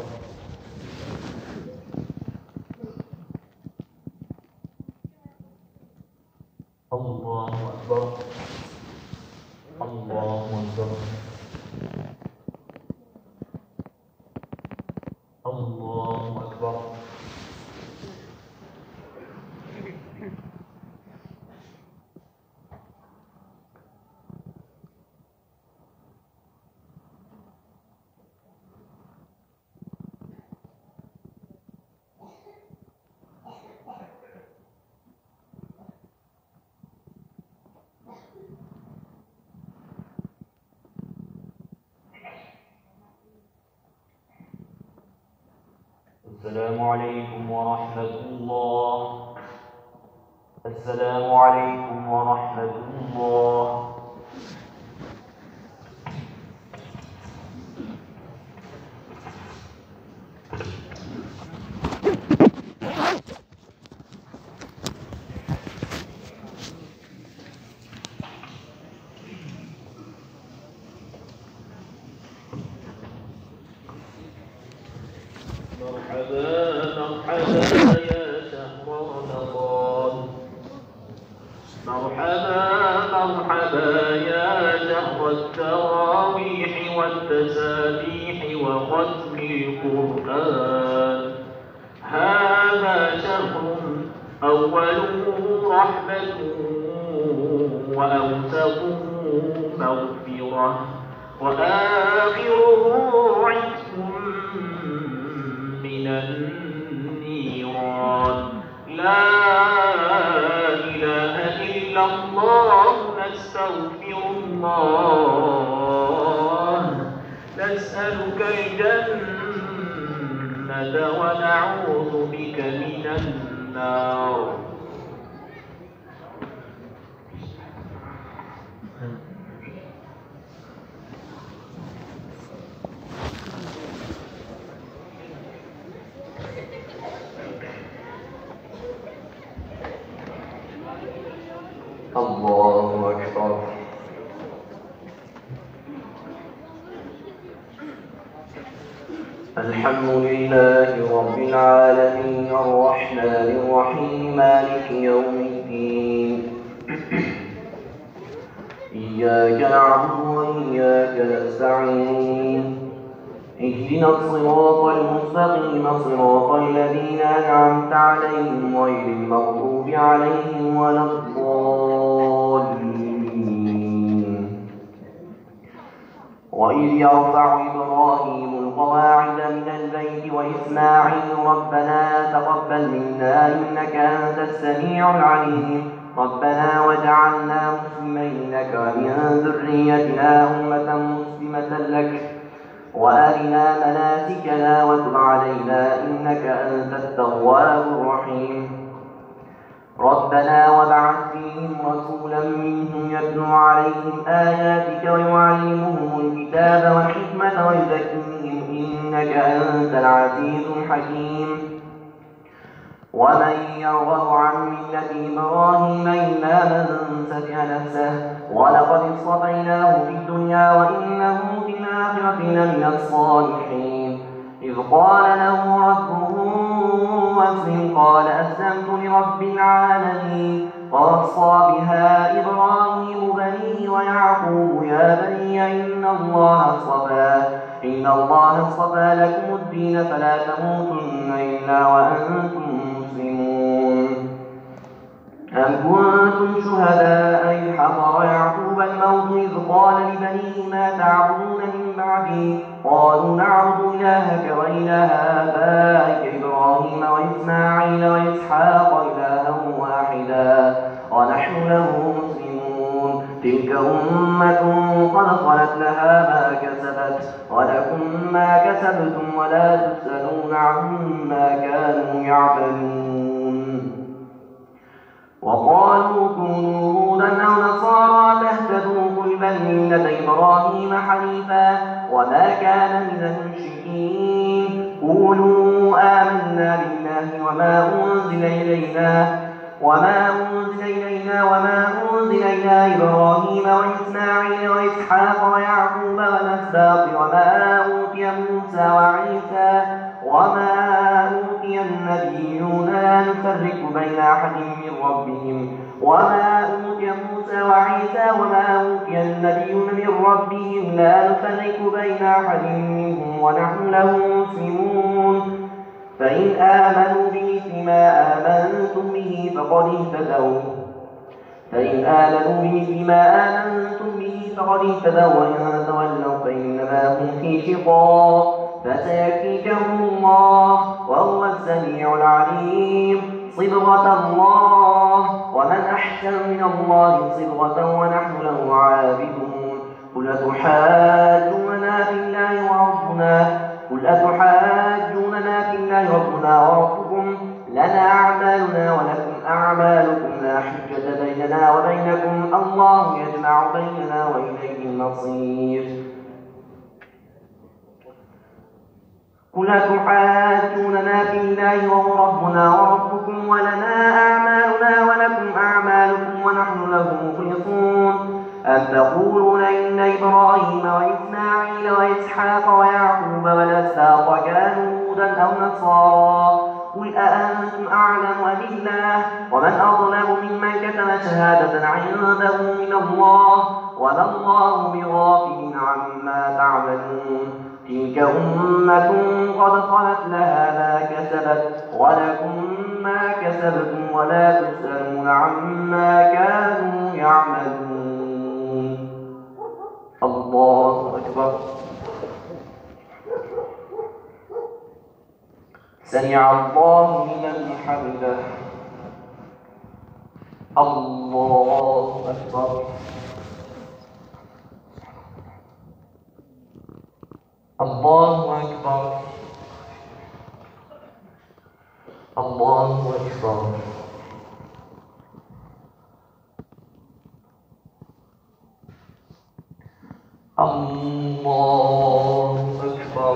الله أكبر. الله أكبر. الله أكبر. السلام عليكم ورحمة الله. السلام عليكم ورحمة الله. مرحبا مرحبا يا شهر رمضان. مرحبا مرحبا يا شهر التراويح والتسابيح وختم القرآن. هذا شهر أوله رحمة وأوسطه مغفرة وآخره عتق من النيران. لا إله إلا الله نستغفر الله نسألك الجنة ونعوذ بك من النار. الله أكبر. الحمد لله رب العالمين الرحمن الرحيم مالك يوم الدين. إياك نعبد وإياك نستعين. اهدنا الصراط المستقيم صراط الذين أنعمت عليهم غير المغضوب عليهم ولا الضالين. وإذ يرفع إبراهيم القواعد من البيت وإسماعيل ربنا تقبل منا إنك أنت السميع العليم ربنا وجعلنا مسلمين لك ومن ذريتنا أمة مسلمة لك وأرنا مناسكنا وتب علينا إنك أنت التواب الرحيم. ربنا وابعث فيهم رسولا منهم يتلو عليهم آياتك ويعلمهم الكتاب والحكمة ويزكيهم إنك أنت العزيز الحكيم. ومن يرغب عن ملة إبراهيم إلا من سفه نفسه ولقد اصطفيناه في الدنيا وإنه في الآخرة لمن الصالحين. إذ قال له ربه أسلم قال أسلمت لرب العالمين. ووصى بها إبراهيم بنيه ويعقوب يا بني إن الله اصطفى لكم الدين فلا تموتن إلا وأنتم مسلمون. أم كنتم شهداء إذ حضر يعقوب الموت إذ قال لبنيه ما تعبدون من بعدي قالوا نعبد إلهك وإله آبائك إبراهيم وإسماعيل وإسحاق إلها واحدا ونحن له مسلمون. تلك أمة قد خلت لها ما كسبت ولكم ما كسبتم ولا تسألون عما كانوا يعملون. وقالوا كونوا هودا أو نصارى تهتدوا قل بل ملة إبراهيم حنيفا وما كان من المشركين. قولوا آمنا بالله وما أنزل إلينا وما أنزل إلى إبراهيم وإسماعيل وإسحاق ويعقوب والأسباط وما أوتي موسى وعيسى وما أوتي النبيون لا نفرق بين أحد من ربهم وما أوتي موسى وعيسى وما أوتي النبيون من ربهم لا نفرق بين أحد منهم ونحن له مسلمون. فإن آمنوا بمثل ما آمنتم به فقد اهتدوا وإن تولوا فإنما هم في شقاق فسيكفيكهم الله وهو السميع العليم. صبغة الله ومن أحسن من الله صبغة ونحن له عابدون. قل أتحاجوننا في الله ربنا وربكم لنا أعمالنا ولكم أعمالكم لا حجة بيننا وبينكم الله يجمع بيننا وإليه المصير. قل أتحاجوننا في الله وهو ربنا وربكم ولنا أعمالنا ولكم أعمالكم ونحن له مخلصون. أم تقولون إن إبراهيم وإسماعيل وإسحاق ويعقوب والأسباط كانوا هودا أو نصارى قل أأنتم أعلم أم الله ومن أظلم ممن كتم شهادة عنده من الله وما الله بغافل عما تعملون. تلك أمة قد خلت لها ما كسبت ولكم ما كسبتم ولا تسألون عما كانوا يعملون. الله أكبر. سمع الله لمن حمده. الله أكبر. الله الله أكبر. الله أكبر.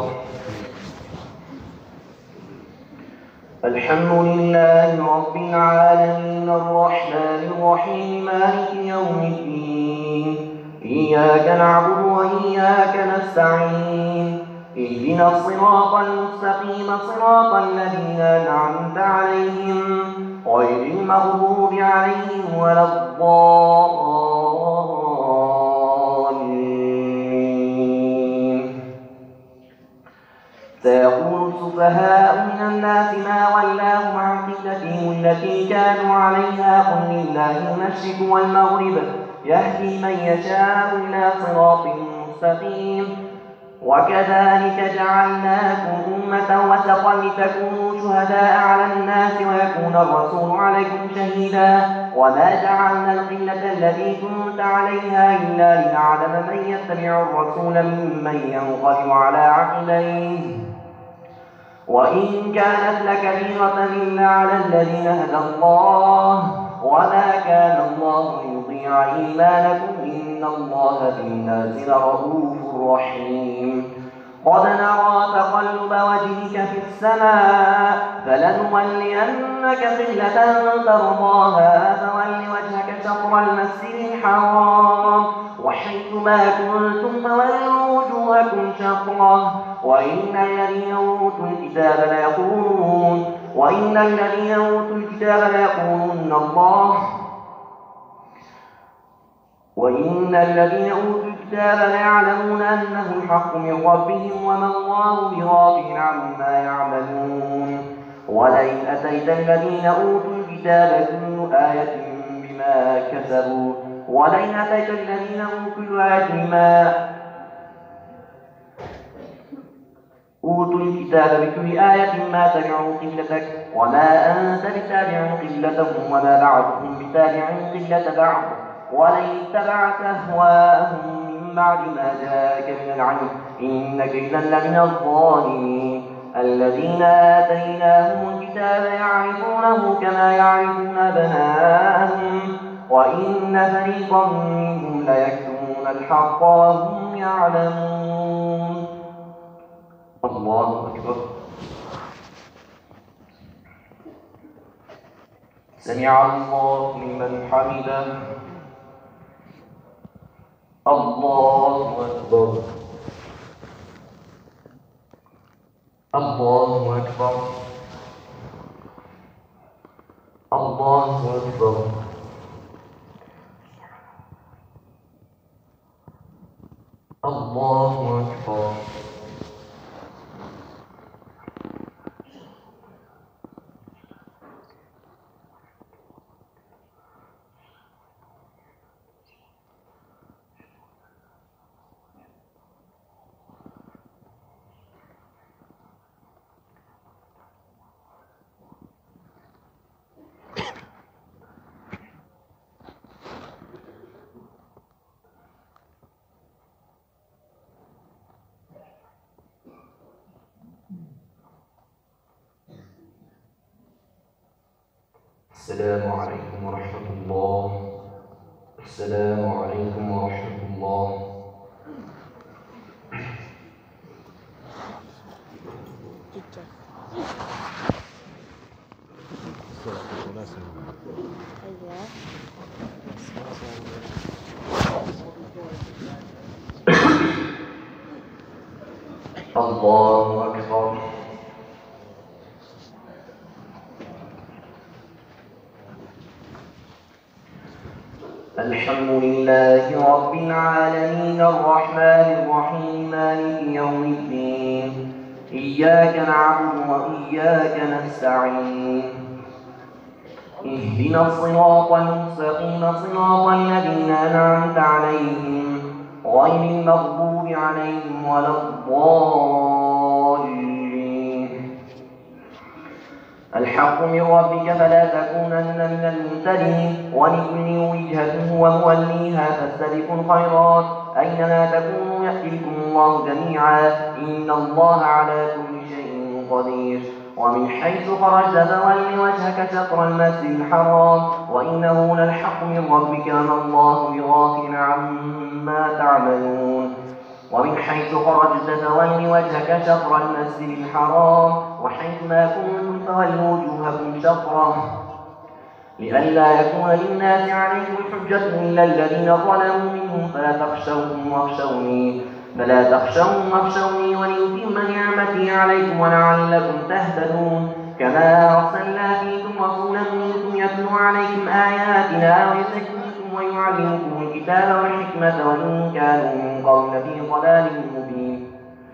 الحمد لله رب العالمين الرحمن الرحيم مالك يوم الدين إياك نعبد وإياك نستعين اهدنا الصراط المستقيم صراط الذين أنعمت عليهم غير المغضوب عليهم ولا الضالين. سيقول السفهاء من الناس ما ولاهم عن قبلتهم التي كانوا عليها قل لله المشرق والمغرب يهدي من يشاء إلى صراط مستقيم. وكذلك جعلناكم أمة وسطا لتكونوا شهداء على الناس ويكون الرسول عليكم شهيدا وما جعلنا القبلة التي كنت عليها إلا لنعلم من يتبع الرسول ممن ينقلب على عقبيه وإن كانت لكبيرة إلا على الذين هدى الله وما كان الله ليضيع إيمانكم إن الله بالناس لرؤوف رحيم. قد نرى تقلب وجهك في السماء فلنولينك قبلة ترضاها فول وجهك شطر المسجد الحرام وحيث ما كنتم فولوا وجوهكم شطره وإن الذين أوتوا الكتاب ليعلمون أنه الحق من ربهم وما الله بغافل عما يعملون. ولئن أتيت الذين أوتوا الكتاب كل آية بما كسبوا أوتوا الكتاب بكل آية ما تبعوا قبلتك وما أنت بتابع قبلتهم وما بعضهم بتابع قبلة بعض ولئن اتبعت أهواءهم من بعد ما جاءك من العلم إنك إذا لمن الظالمين. الذين آتيناهم الكتاب يعرفونه كما يعرفون أبناءهم وإن فريقا منهم ليكتمون الحق وهم يعلمون. الله أكبر. سمع الله لمن حمده. الله أكبر. الله أكبر. الله أكبر. الله أكبر. السلام عليكم ورحمة الله. السلام عليكم ورحمة الله. الله أكبر. الحمد لله رب العالمين الرحمن الرحيم مالك يوم الدين إياك نعبد وإياك نستعين اهدنا الصراط المستقيم صراط الذين أنعمت عليهم غير المغضوب عليهم ولا الضالين. الحق من ربك فلا تكونن من الممتدين ولكل وجهة هو موليها فاستبقوا الخيرات أينما تكونوا يأتي بكم الله جميعا إن الله على كل شيء قدير. ومن حيث خرجت فول وجهك شطر المسجد الحرام وإنه للحق من ربك وما الله بغافل عما تعملون ومن حيث خرجت فول وجهك شطر المسجد الحرام وحيث ما كنتم فولوا وجوهكم شطره لئلا يكون للناس عليكم حجة إلا الذين ظلموا منهم فلا تخشوهم واخشوني وليتم نعمتي عليكم ولعلكم تهتدون كما أرسلنا فيكم رسولا منكم يتلو عليكم آياتنا ويزكيكم ويعلمكم الكتاب والحكمة وإن كانوا من قبل لفي ضلال مبين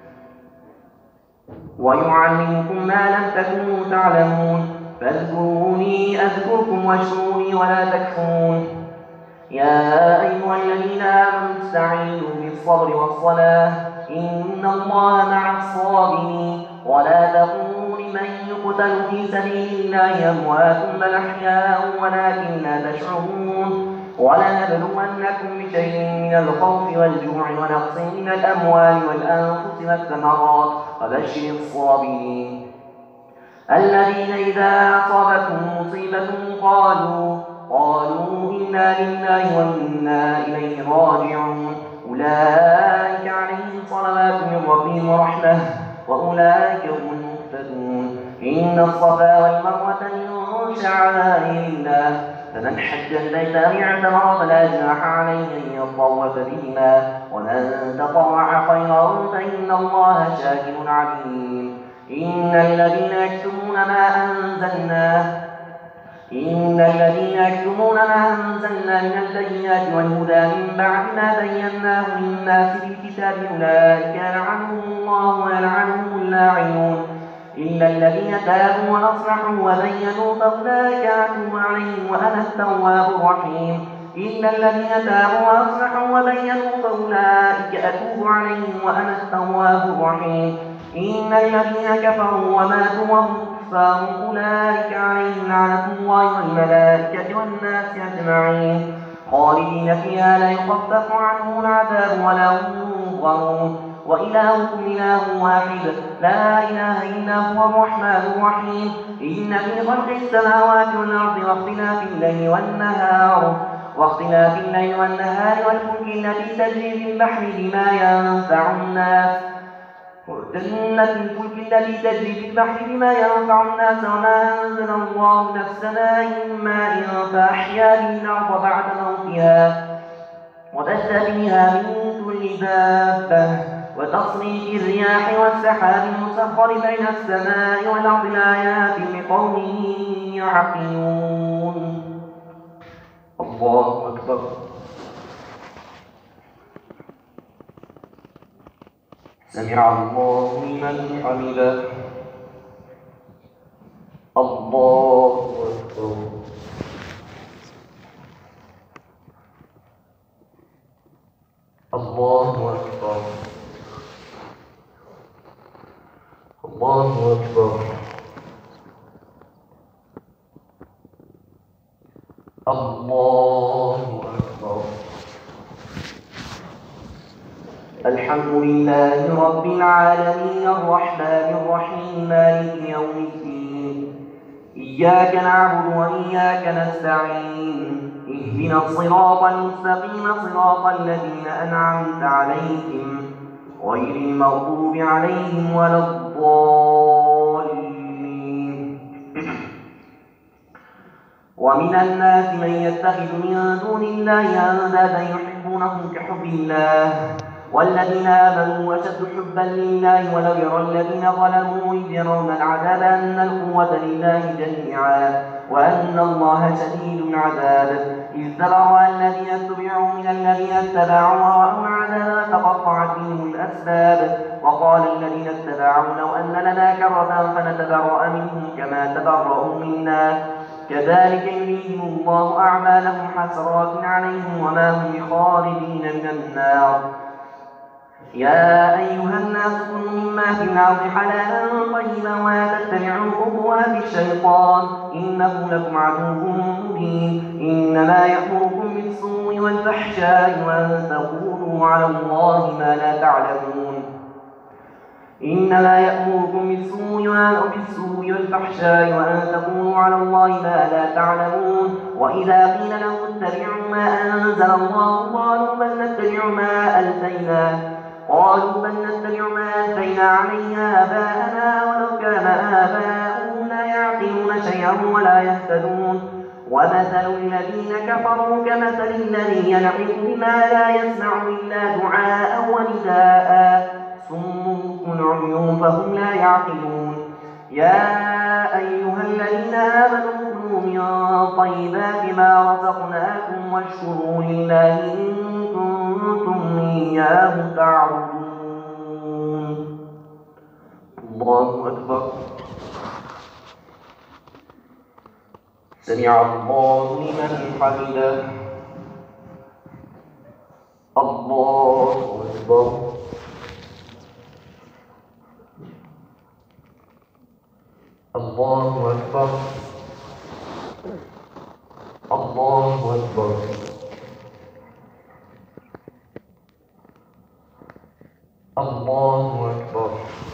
ويعلمكم ما لم تكونوا تعلمون فاذكروني أذكركم واشكروني ولا تكفرون يا أيها الذين آمنوا استعينوا بالصبر والصلاة إن الله مع الصابرين ولا تقولوا لمن يقتل في سبيل الله أموات بل أحياء ولكن لا تشعرون ولنبلونكم بشيء من الخوف والجوع ونقص من الأموال والأنفس والثمرات وبشر الصابرين الذين إذا أصابتهم مصيبة قالوا إنا لله وإنا إليه راجعون أولئك عليهم صلوات من ربهم ورحمة وأولئك هم المهتدون إن الصفا والمروة من شعائر الله فمن حج البيت أو اعتمر فلا جناح عليه أن يطوف بهما ومن تطوع خيرا فإن الله شاكر عليم إن الذين يكتمون ما أنزلنا من البينات والهدى من بعد ما بيناه للناس في الكتاب أولئك يلعنهم الله ويلعنهم اللاعنون إلا الذين تابوا وأصلحوا وبينوا فأولئك أتوب عليهم وأنا التواب الرحيم إلا الذين تابوا وأصلحوا وبينوا فأولئك أتوب عليهم وأنا التواب الرحيم إن الذين كفروا وماتوا وهم كفار أولئك عليهم لعنة الله والملائكة والناس أجمعين خالدين فيها لا يخفف عنهم العذاب ولا هم ينظرون وإلهكم إله واحد لا إله إلا هو الرحمن الرحيم إن في خلق السماوات والأرض واختلاف الليل والنهار والفلك التي تجري في البحر بما ينفع الناس وما أنزل الله من السماء من ماء فأحيا به الأرض بعد موتها وبث فيها من كل دابة وتصريف الرياح والسحاب المسخر بين السماء والأرض لآيات لقوم يعقلون الله أكبر سمع الله لمن حمده الله أكبر الله أكبر الله أكبر الله أكبر الحمد لله رب العالمين الرحمن الرحيم مالك يوم الدين إياك نعبد وإياك نستعين اهدنا الصراط المستقيم صراط الذين أنعمت عليهم غير المغضوب عليهم ولا الضالين ومن الناس من يتخذ من دون الله أندادا يحبونهم كحب الله والذين آمنوا أشد حبا لله ولو يرى الذين ظلموا إذ يرون العذاب أن القوة لله جميعا وأن الله شديد العذاب إذ تبرأ الذين اتبعوا من الذين اتبعوا ورأوا العذاب فقطعت بهم الأسباب وقال الذين اتبعوا لو أن لنا كرة فنتبرأ منهم كما تبرأوا منا كذلك يريهم الله أعمالهم حسرات عليهم وما هم بخارجين من النار يا أيها الناس كلوا مما في الأرض حلالا طيبا ولا تتبعوا خطوات الشيطان إنه لكم عدو مبين إنما يأمركم بالسوء والفحشاء وأن تقولوا على الله ما لا تعلمون إنما يأمركم بالسوء والفحشاء وأن تقولوا على الله ما لا تعلمون. وإذا قيل لهم اتبعوا ما أنزل الله قالوا بل نتبع ما ألفينا عليه آباءنا ولو كان آباؤهم لا يعقلون شيئا ولا يهتدون. ومثل الذين كفروا كمثل الذي ينعق بما لا يسمع إلا دعاء ونداء صم عمي فهم لا يعقلون. يا أيها الذين آمنوا كلوا من طيبات ما رزقناكم واشكروا لله إن كنتم إياه تعبدون. الله أكبر. سمع الله لمن حمده. الله أكبر. الله أكبر. الله أكبر. الله أكبر.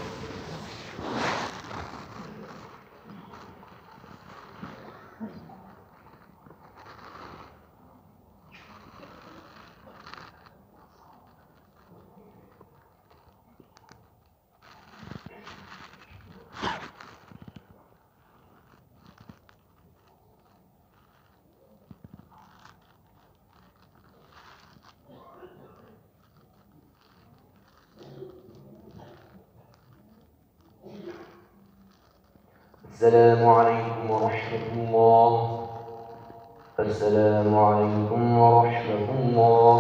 السلام عليكم ورحمة الله. السلام عليكم ورحمة الله.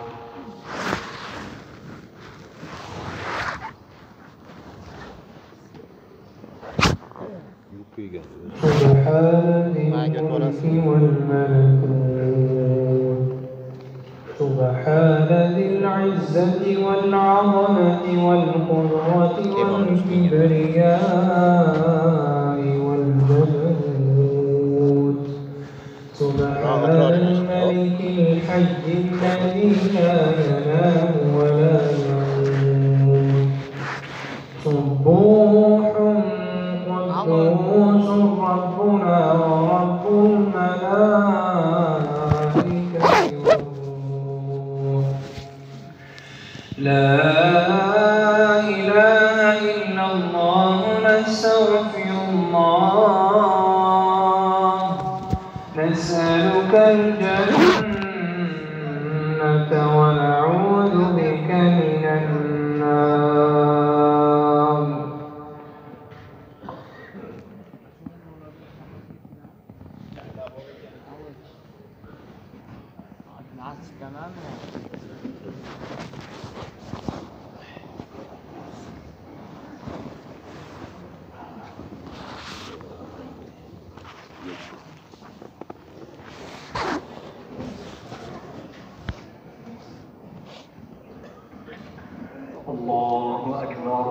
سبحان ذي الملك والملكوت سبحان ذي العزة والعظمة والقدرة والكبرياء والجبروت سبحان الملك الحي الذي لا ينام ولا يموت سبوح قدوس ربنا ورب الملائكة والروح لا إله إلا الله نستغفر الله نسألك الجنة ونعوذ بك من النار. الله أكبر.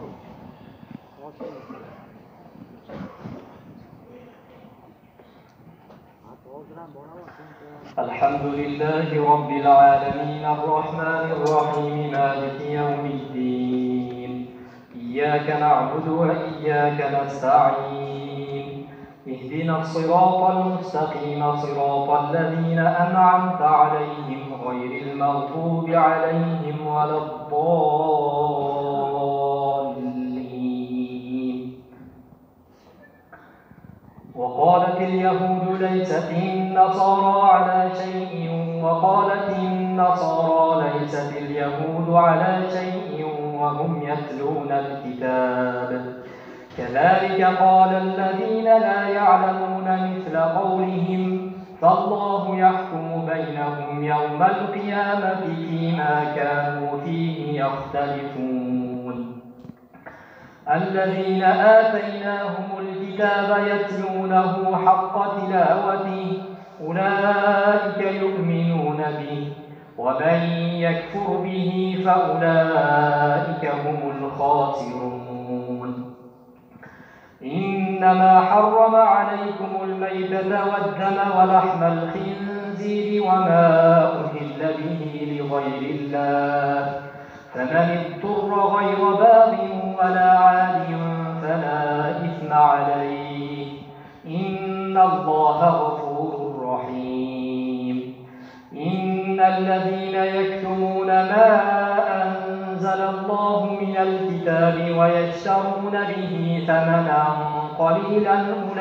الحمد لله رب العالمين الرحمن الرحيم مالك يوم الدين إياك نعبد وإياك نستعين اهدنا الصراط المستقيم صراط الذين أنعمت عليهم غير المغضوب عليهم ولا الضالين. وقالت اليهود ليست النصارى على شيء وقالت النصارى ليست اليهود على شيء وهم يتلون الكتاب كذلك قال الذين لا يعلمون مثل قولهم فالله يحكم بينهم يوم القيامة فيما كانوا فيه يختلفون. الذين آتيناهم الكتاب يتلونه حق تلاوته أولئك يؤمنون به ومن يكفر به فأولئك هم الخاسرون. إنما حرم عليكم الميتة والدم ولحم الخنزير وما أهل به لغير الله فمن اضطر غير باغ ولا عاد فلا إثم عليه إن الله غفور رحيم. إن الذين يكتمون ما أنزل الله من الكتاب ويشترون به ثمنا قليلا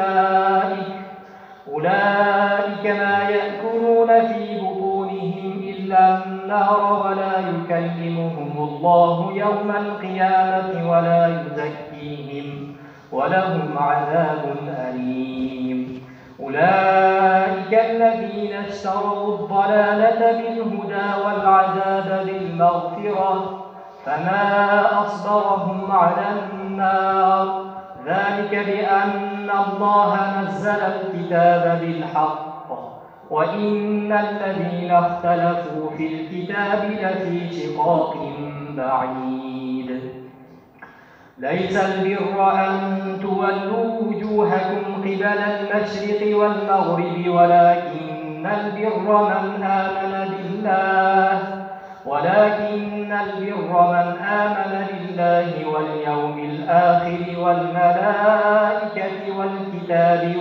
أولئك ما يأكلون في بطونهم إلا النار ولا يكلمهم الله يوم القيامة ولا يزكيهم ولهم عذاب أليم. أولئك الذين اشتروا الضلالة بالهدى والعذاب بالمغفرة فما أصبرهم على النار ذلك بأن الله نزل الكتاب بالحق وإن الذين اختلفوا في الكتاب لفي شقاق بعيد. ليس البر أن تولوا وجوهكم قبل المشرق والمغرب ولكن البر من آمن بالله واليوم الآخر والملائكة والكتاب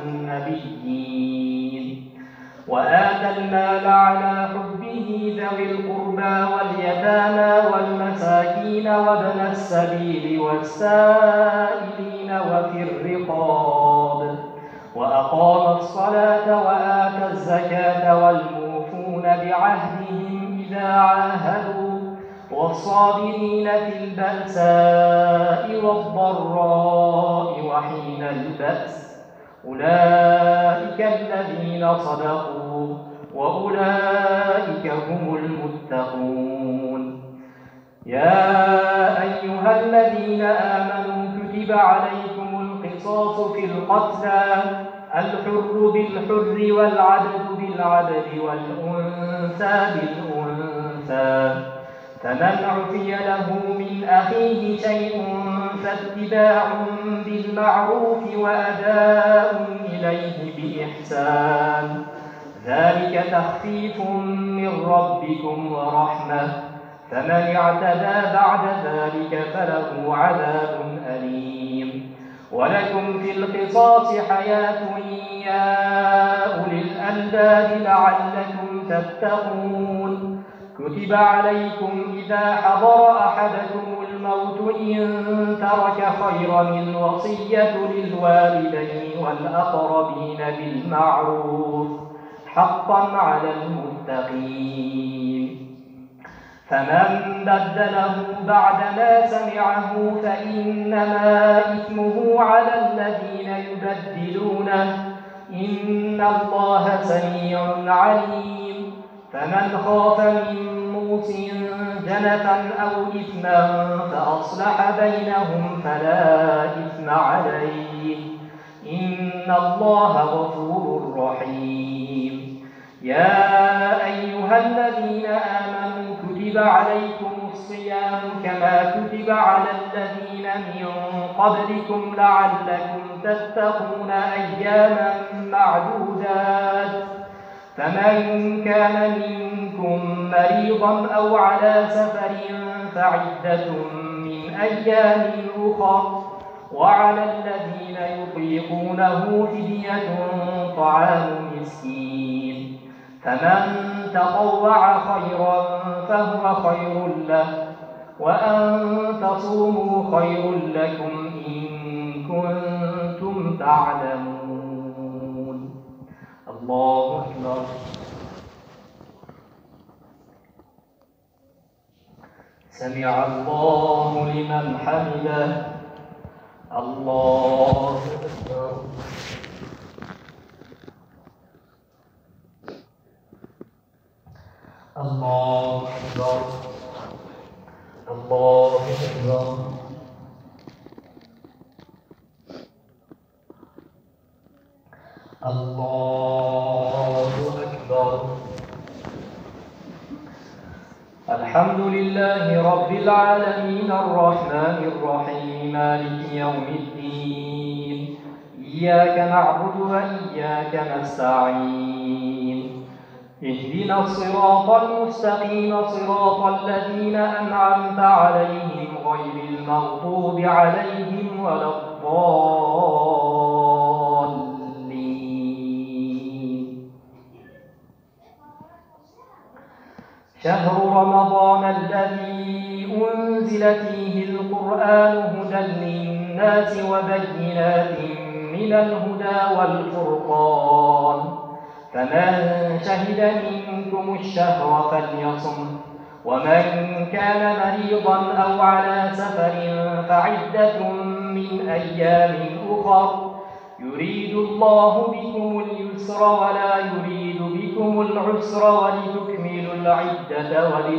والنبيين وآتى المال على حبه ذوي القربى واليتامى والمساكين وابن السبيل والسائلين وفي الرقاب وأقام الصلاة وآتى الزكاة والموفون بعهدهم إذا عاهدوا والصابرين في البأساء والضراء وحين البأس أولئك الذين صدقوا وأولئك هم المتقون. يا أيها الذين آمنوا كتب عليكم القصاص في القتلى الحر بالحر والعبد بالعبد والأنثى بالأنثى فمن عفي له من أخيه شيء فاتباع بالمعروف وأداء إليه بإحسان ذلك تخفيف من ربكم ورحمة فمن اعتدى بعد ذلك فله عذاب أليم. ولكم في القصاص حياة يا أولي الألباب لعلكم تتقون. كتب عليكم إذا حضر أحدكم الموت إن ترك خيرا الوصية للوالدين والأقربين بالمعروف حقا على المتقين. فمن بدله بعدما سمعه فإنما إثمه على الذين يبدلونه إن الله سميع عليم. فمن خاف من موص جنفا أو إثما فأصلح بينهم فلا إثم عليه إن الله غفور رحيم. يا أيها الذين آمنوا كتب عليكم الصيام كما كتب على الذين من قبلكم لعلكم تتقون أياما معدودات فمن كان منكم مريضا أو على سفر فعدة من أيام أخر وعلى الذين يطيقونه فدية طعام مسكين فمن تطوع خيرا فهو خير له وأن تصوموا خير لكم إن كنتم تعلمون. الله أكبر. سمع الله لمن حمده. الله أكبر. الله أكبر. الله أكبر. الله أكبر. الحمد لله رب العالمين الرحمن الرحيم مالك يوم الدين إياك نعبد وإياك نستعين اهدنا الصراط المستقيم صراط الذين أنعمت عليهم غير المغضوب عليهم ولا الضالين. شهر رمضان الذي أنزل فيه القرآن هدى للناس وبينات من الهدى والفرقان، فمن شهد منكم الشهر فليصم، ومن كان مريضا أو على سفر فعدة من أيام أخر، يريد الله بكم اليسر ولا يريد بكم العسر ولتكملوا العدة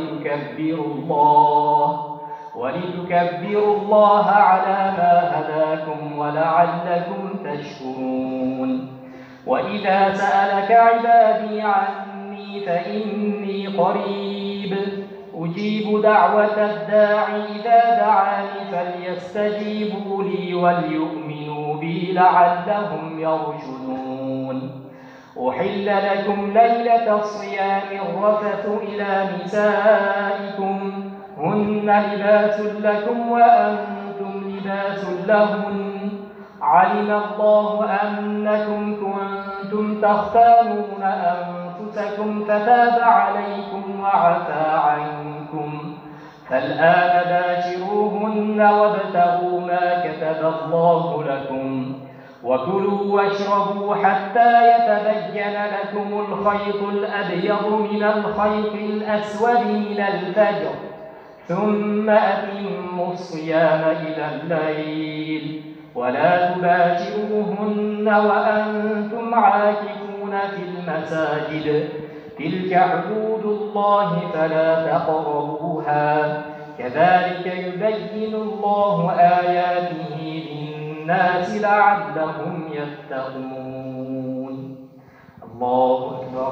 ولتكبروا الله على ما هداكم ولعلكم تشكرون. وإذا سألك عبادي عني فإني قريب أجيب دعوة الداع إذا دعاني فليستجيبوا لي وليؤمنوا بي لعلهم يرشدون. أحل لكم ليلة الصيام الرفث إلى نسائكم هن لباس لكم وأنتم لباس لهن، علم الله أنكم كنتم تختانون أنفسكم فتاب عليكم وعفى عنكم، فالآن باشروهن وابتغوا ما كتب الله لكم، وكلوا واشربوا حتى يتبين لكم الخيط الأبيض من الخيط الأسود من الفجر، ثم أتموا الصيام إلى الليل، ولا تباشروهن وأنتم عاكفون في المساجد، تلك حدود الله فلا تقربوها، كذلك يبين الله آياته للناس لعلهم يتقون. الله أكبر.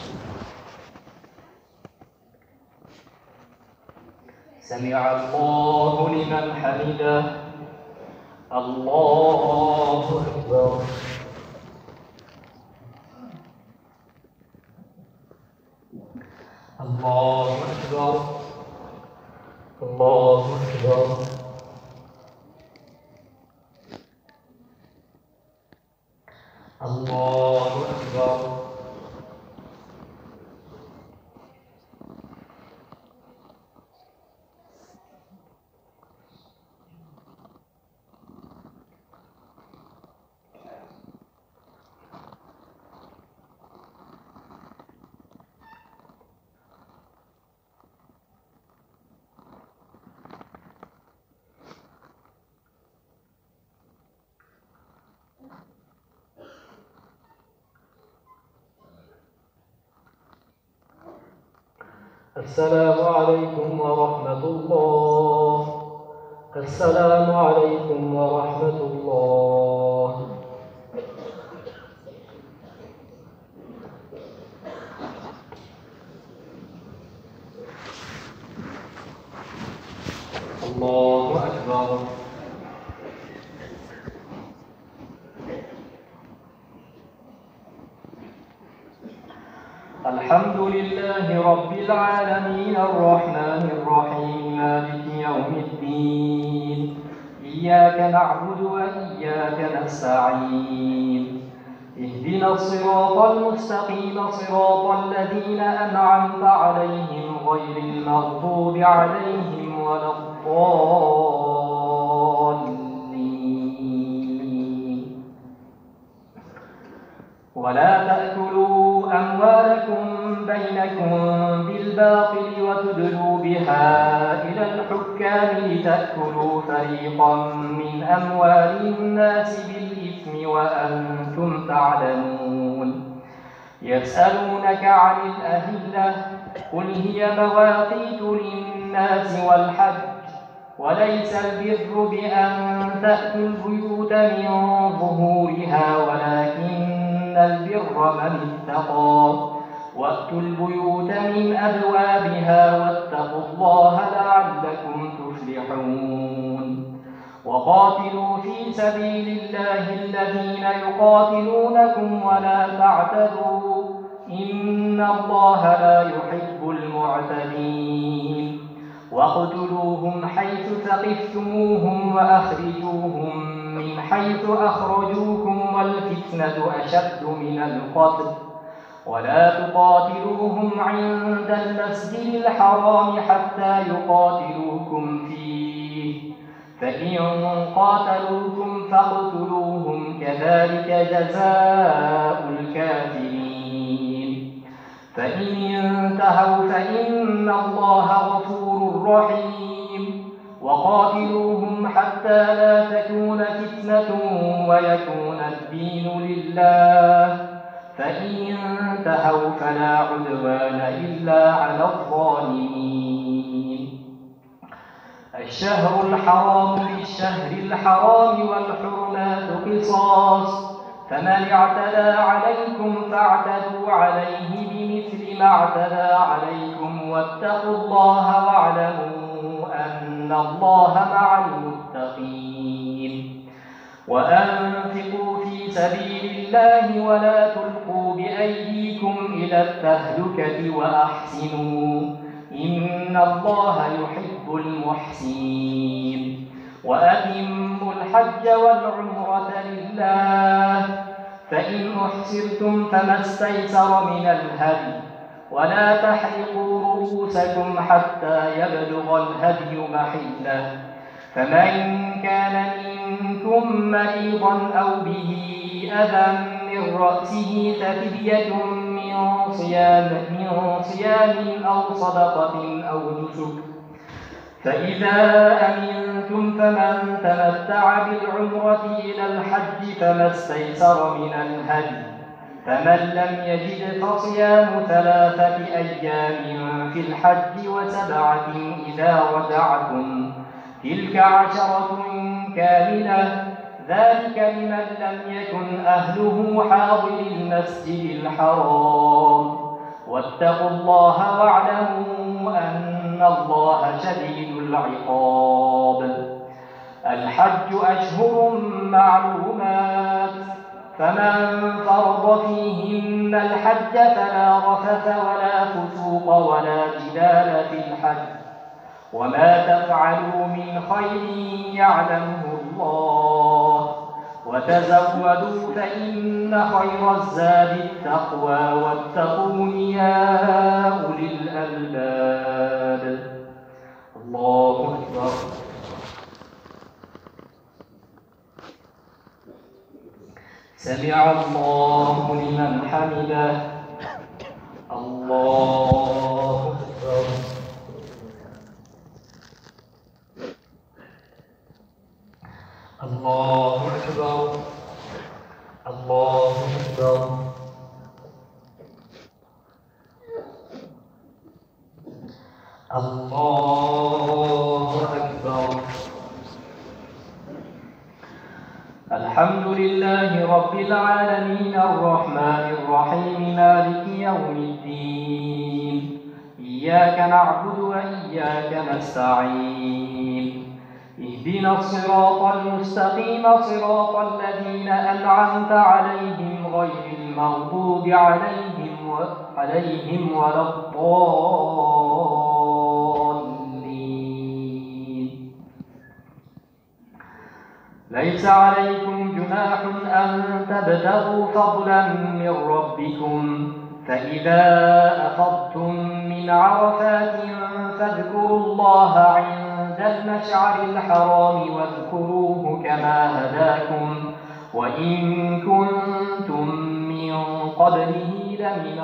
سمع الله لمن حمده. الله أكبر. الله أكبر. الله أكبر. الله أكبر. السلام عليكم ورحمة الله. السلام عليكم ورحمة الله. الله أكبر. الحمد لله رب العالمين الرحمن الرحيم مالك يوم الدين، إياك نعبد وإياك نستعين، اهدنا الصراط المستقيم صراط الذين أنعمت عليهم غير المغضوب عليهم ولا الضالين. ولا تأكلوا أموالكم بينكم بالباطل وتدلوا بها إلى الحكام لتأكلوا فريقا من أموال الناس بالإثم وأنتم تعلمون. يسألونك عن الأهلة قل هي مواقيت للناس والحج، وليس البر بأن تأتوا البيوت من ظهورها ولكن البر من اتقى، وأتوا البيوت من أبوابها واتقوا الله لعلكم تفلحون. وقاتلوا في سبيل الله الذين يقاتلونكم ولا تعتدوا إن الله لا يحب المعتدين واقتلوهم حيث ثقفتموهم وأخرجوهم من حيث أخرجوكم والفتنة أشد من القتل ولا تقاتلوهم عند المسجد الحرام حتى يقاتلوكم فيه فإن قاتلوكم فاقتلوهم كذلك جزاء الكافرين فإن انتهوا فإن الله غفور رحيم وقاتلوهم حتى لا تكون فتنة ويكون الدين لله فإن انتهوا فلا عدوان إلا على الظالمين الشهر الحرام بالشهر الحرام والحرمات قصاص فمن اعتدى عليكم فاعتدوا عليه بمثل ما اعتدى عليكم واتقوا الله واعلموا أن الله مع المتقين وأنفقوا في سبيل الله ولا تلقوا بأيديكم إلى التهلكة وأحسنوا إن الله يحب المحسنين وأتموا الحج والعمرة لله فإن أحصرتم فما استيسر من الهدي ولا تحلقوا رؤوسكم حتى يبلغ الهدي محله فمن كان منكم مريضا أو به أذى من رأسه ففدية من صيام أو صدقة أو نسك فإذا أمنتم فمن تمتع بالعمرة إلى الحج فما استيسر من الهدي فمن لم يجد فصيام 3 أيام في الحج و7 إذا رجعتم تلك 10 كاملة ذلك لمن لم يكن أهله حاضر المسجد الحرام واتقوا الله واعلموا أن الله شديد العقاب الحج أشهر معلومات فمن فرض فيهن الحج فلا رفث ولا فسوق ولا جدال في الحج وما تفعلوا من خير يعلمه الله وتزودوا فإن خير الزاد التقوى واتقون يا أولي الألباب الله أكبر سمع الله لمن حمده الله أكبر الله أكبر الله أكبر الله أكبر الحمد لله رب العالمين الرحمن الرحيم مالك يوم الدين إياك نعبد وإياك نستعين اهدنا الصراط المستقيم صراط الذين أنعمت عليهم غير المغضوب عليهم ولا الضالين ليس عليكم جناح أن تبتغوا فضلا من ربكم فإذا أفضتم من عرفات فاذكروا الله عند المشعر الحرام واذكروه كما هداكم وإن كنتم من قبله لمن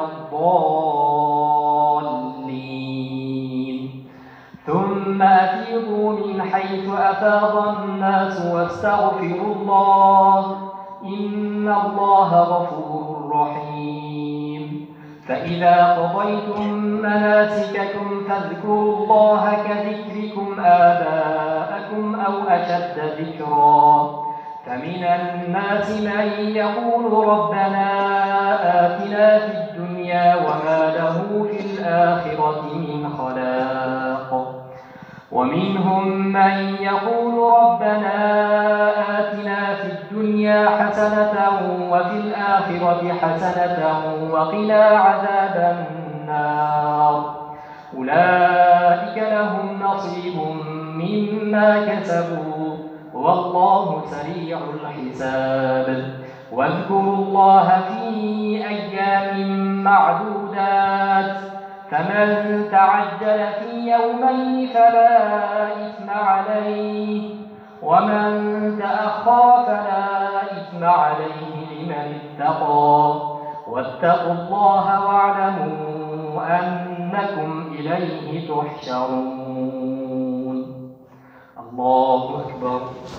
الضالين ثم أفيضوا من حيث أفاض الناس واستغفروا الله إن الله غفور رحيم فإذا قضيتم مناسككم فاذكروا الله كذكركم آباءكم أو أشد ذكرا فمن الناس من يقول ربنا آتنا في الدنيا وما له في الآخرة من خلاق ومنهم من يقول ربنا آتنا في الدنيا الدنيا حسنة وفي الآخرة حسنة وقنا عذاب النار أولئك لهم نصيب مما كسبوا والله سريع الحساب واذكروا الله في أيام معدودات فمن تعجل في يومين فلا إثم عليه ومن تأخر فلا إثم عليه لمن اتقى واتقوا الله واعلموا أنكم إليه تحشرون الله أكبر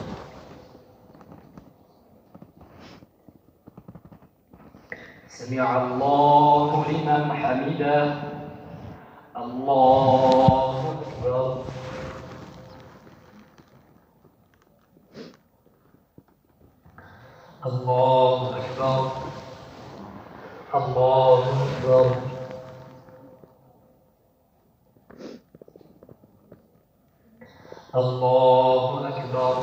سمع الله لمن حمده الله أكبر الله أكبر الله أكبر الله أكبر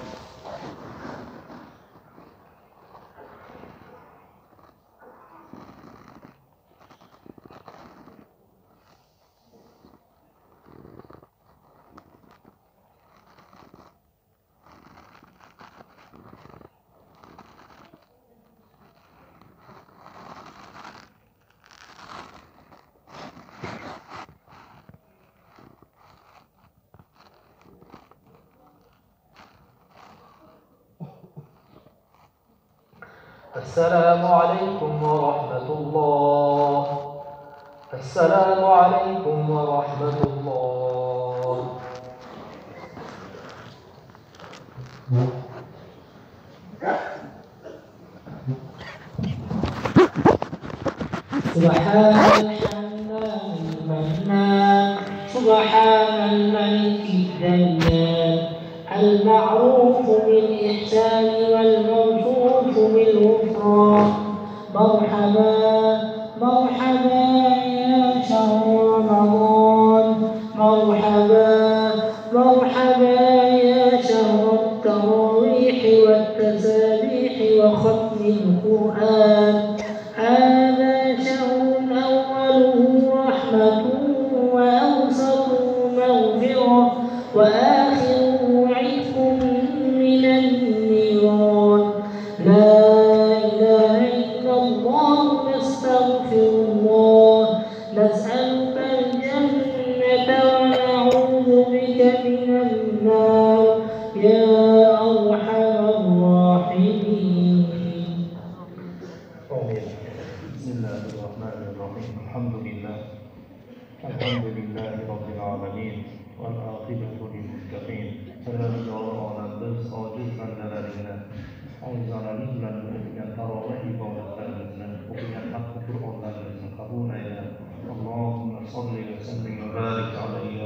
السلام عليكم ورحمة الله السلام عليكم ورحمة الله سبحان الحنان المنان سبحان الملك الديان المعروف بالإحسان والموصوف بالغفران مرحبا مرحبا يا شهر رمضان مرحبا مرحبا يا شهر التراويح والتسابيح وختم القرآن هذا شهر أوله رحمة وأوسطه مغفرة وآخره عتق من النيران لا إله إلا الله نستغفر الله نسألك الجنة ونعوذ بك من النار يا أرحم الراحمين بسم الله الرحمن الرحيم الحمد لله رب العالمين والعاقبة للمتقين Selanjutnya orang biz ojiz bandalarga ozanalik bilan o'qigan taroveh ibodatlarimizdan o'qigan haq Qur'onlarimizni qabul eyle. Allohumma salli va sallim va barik alayhi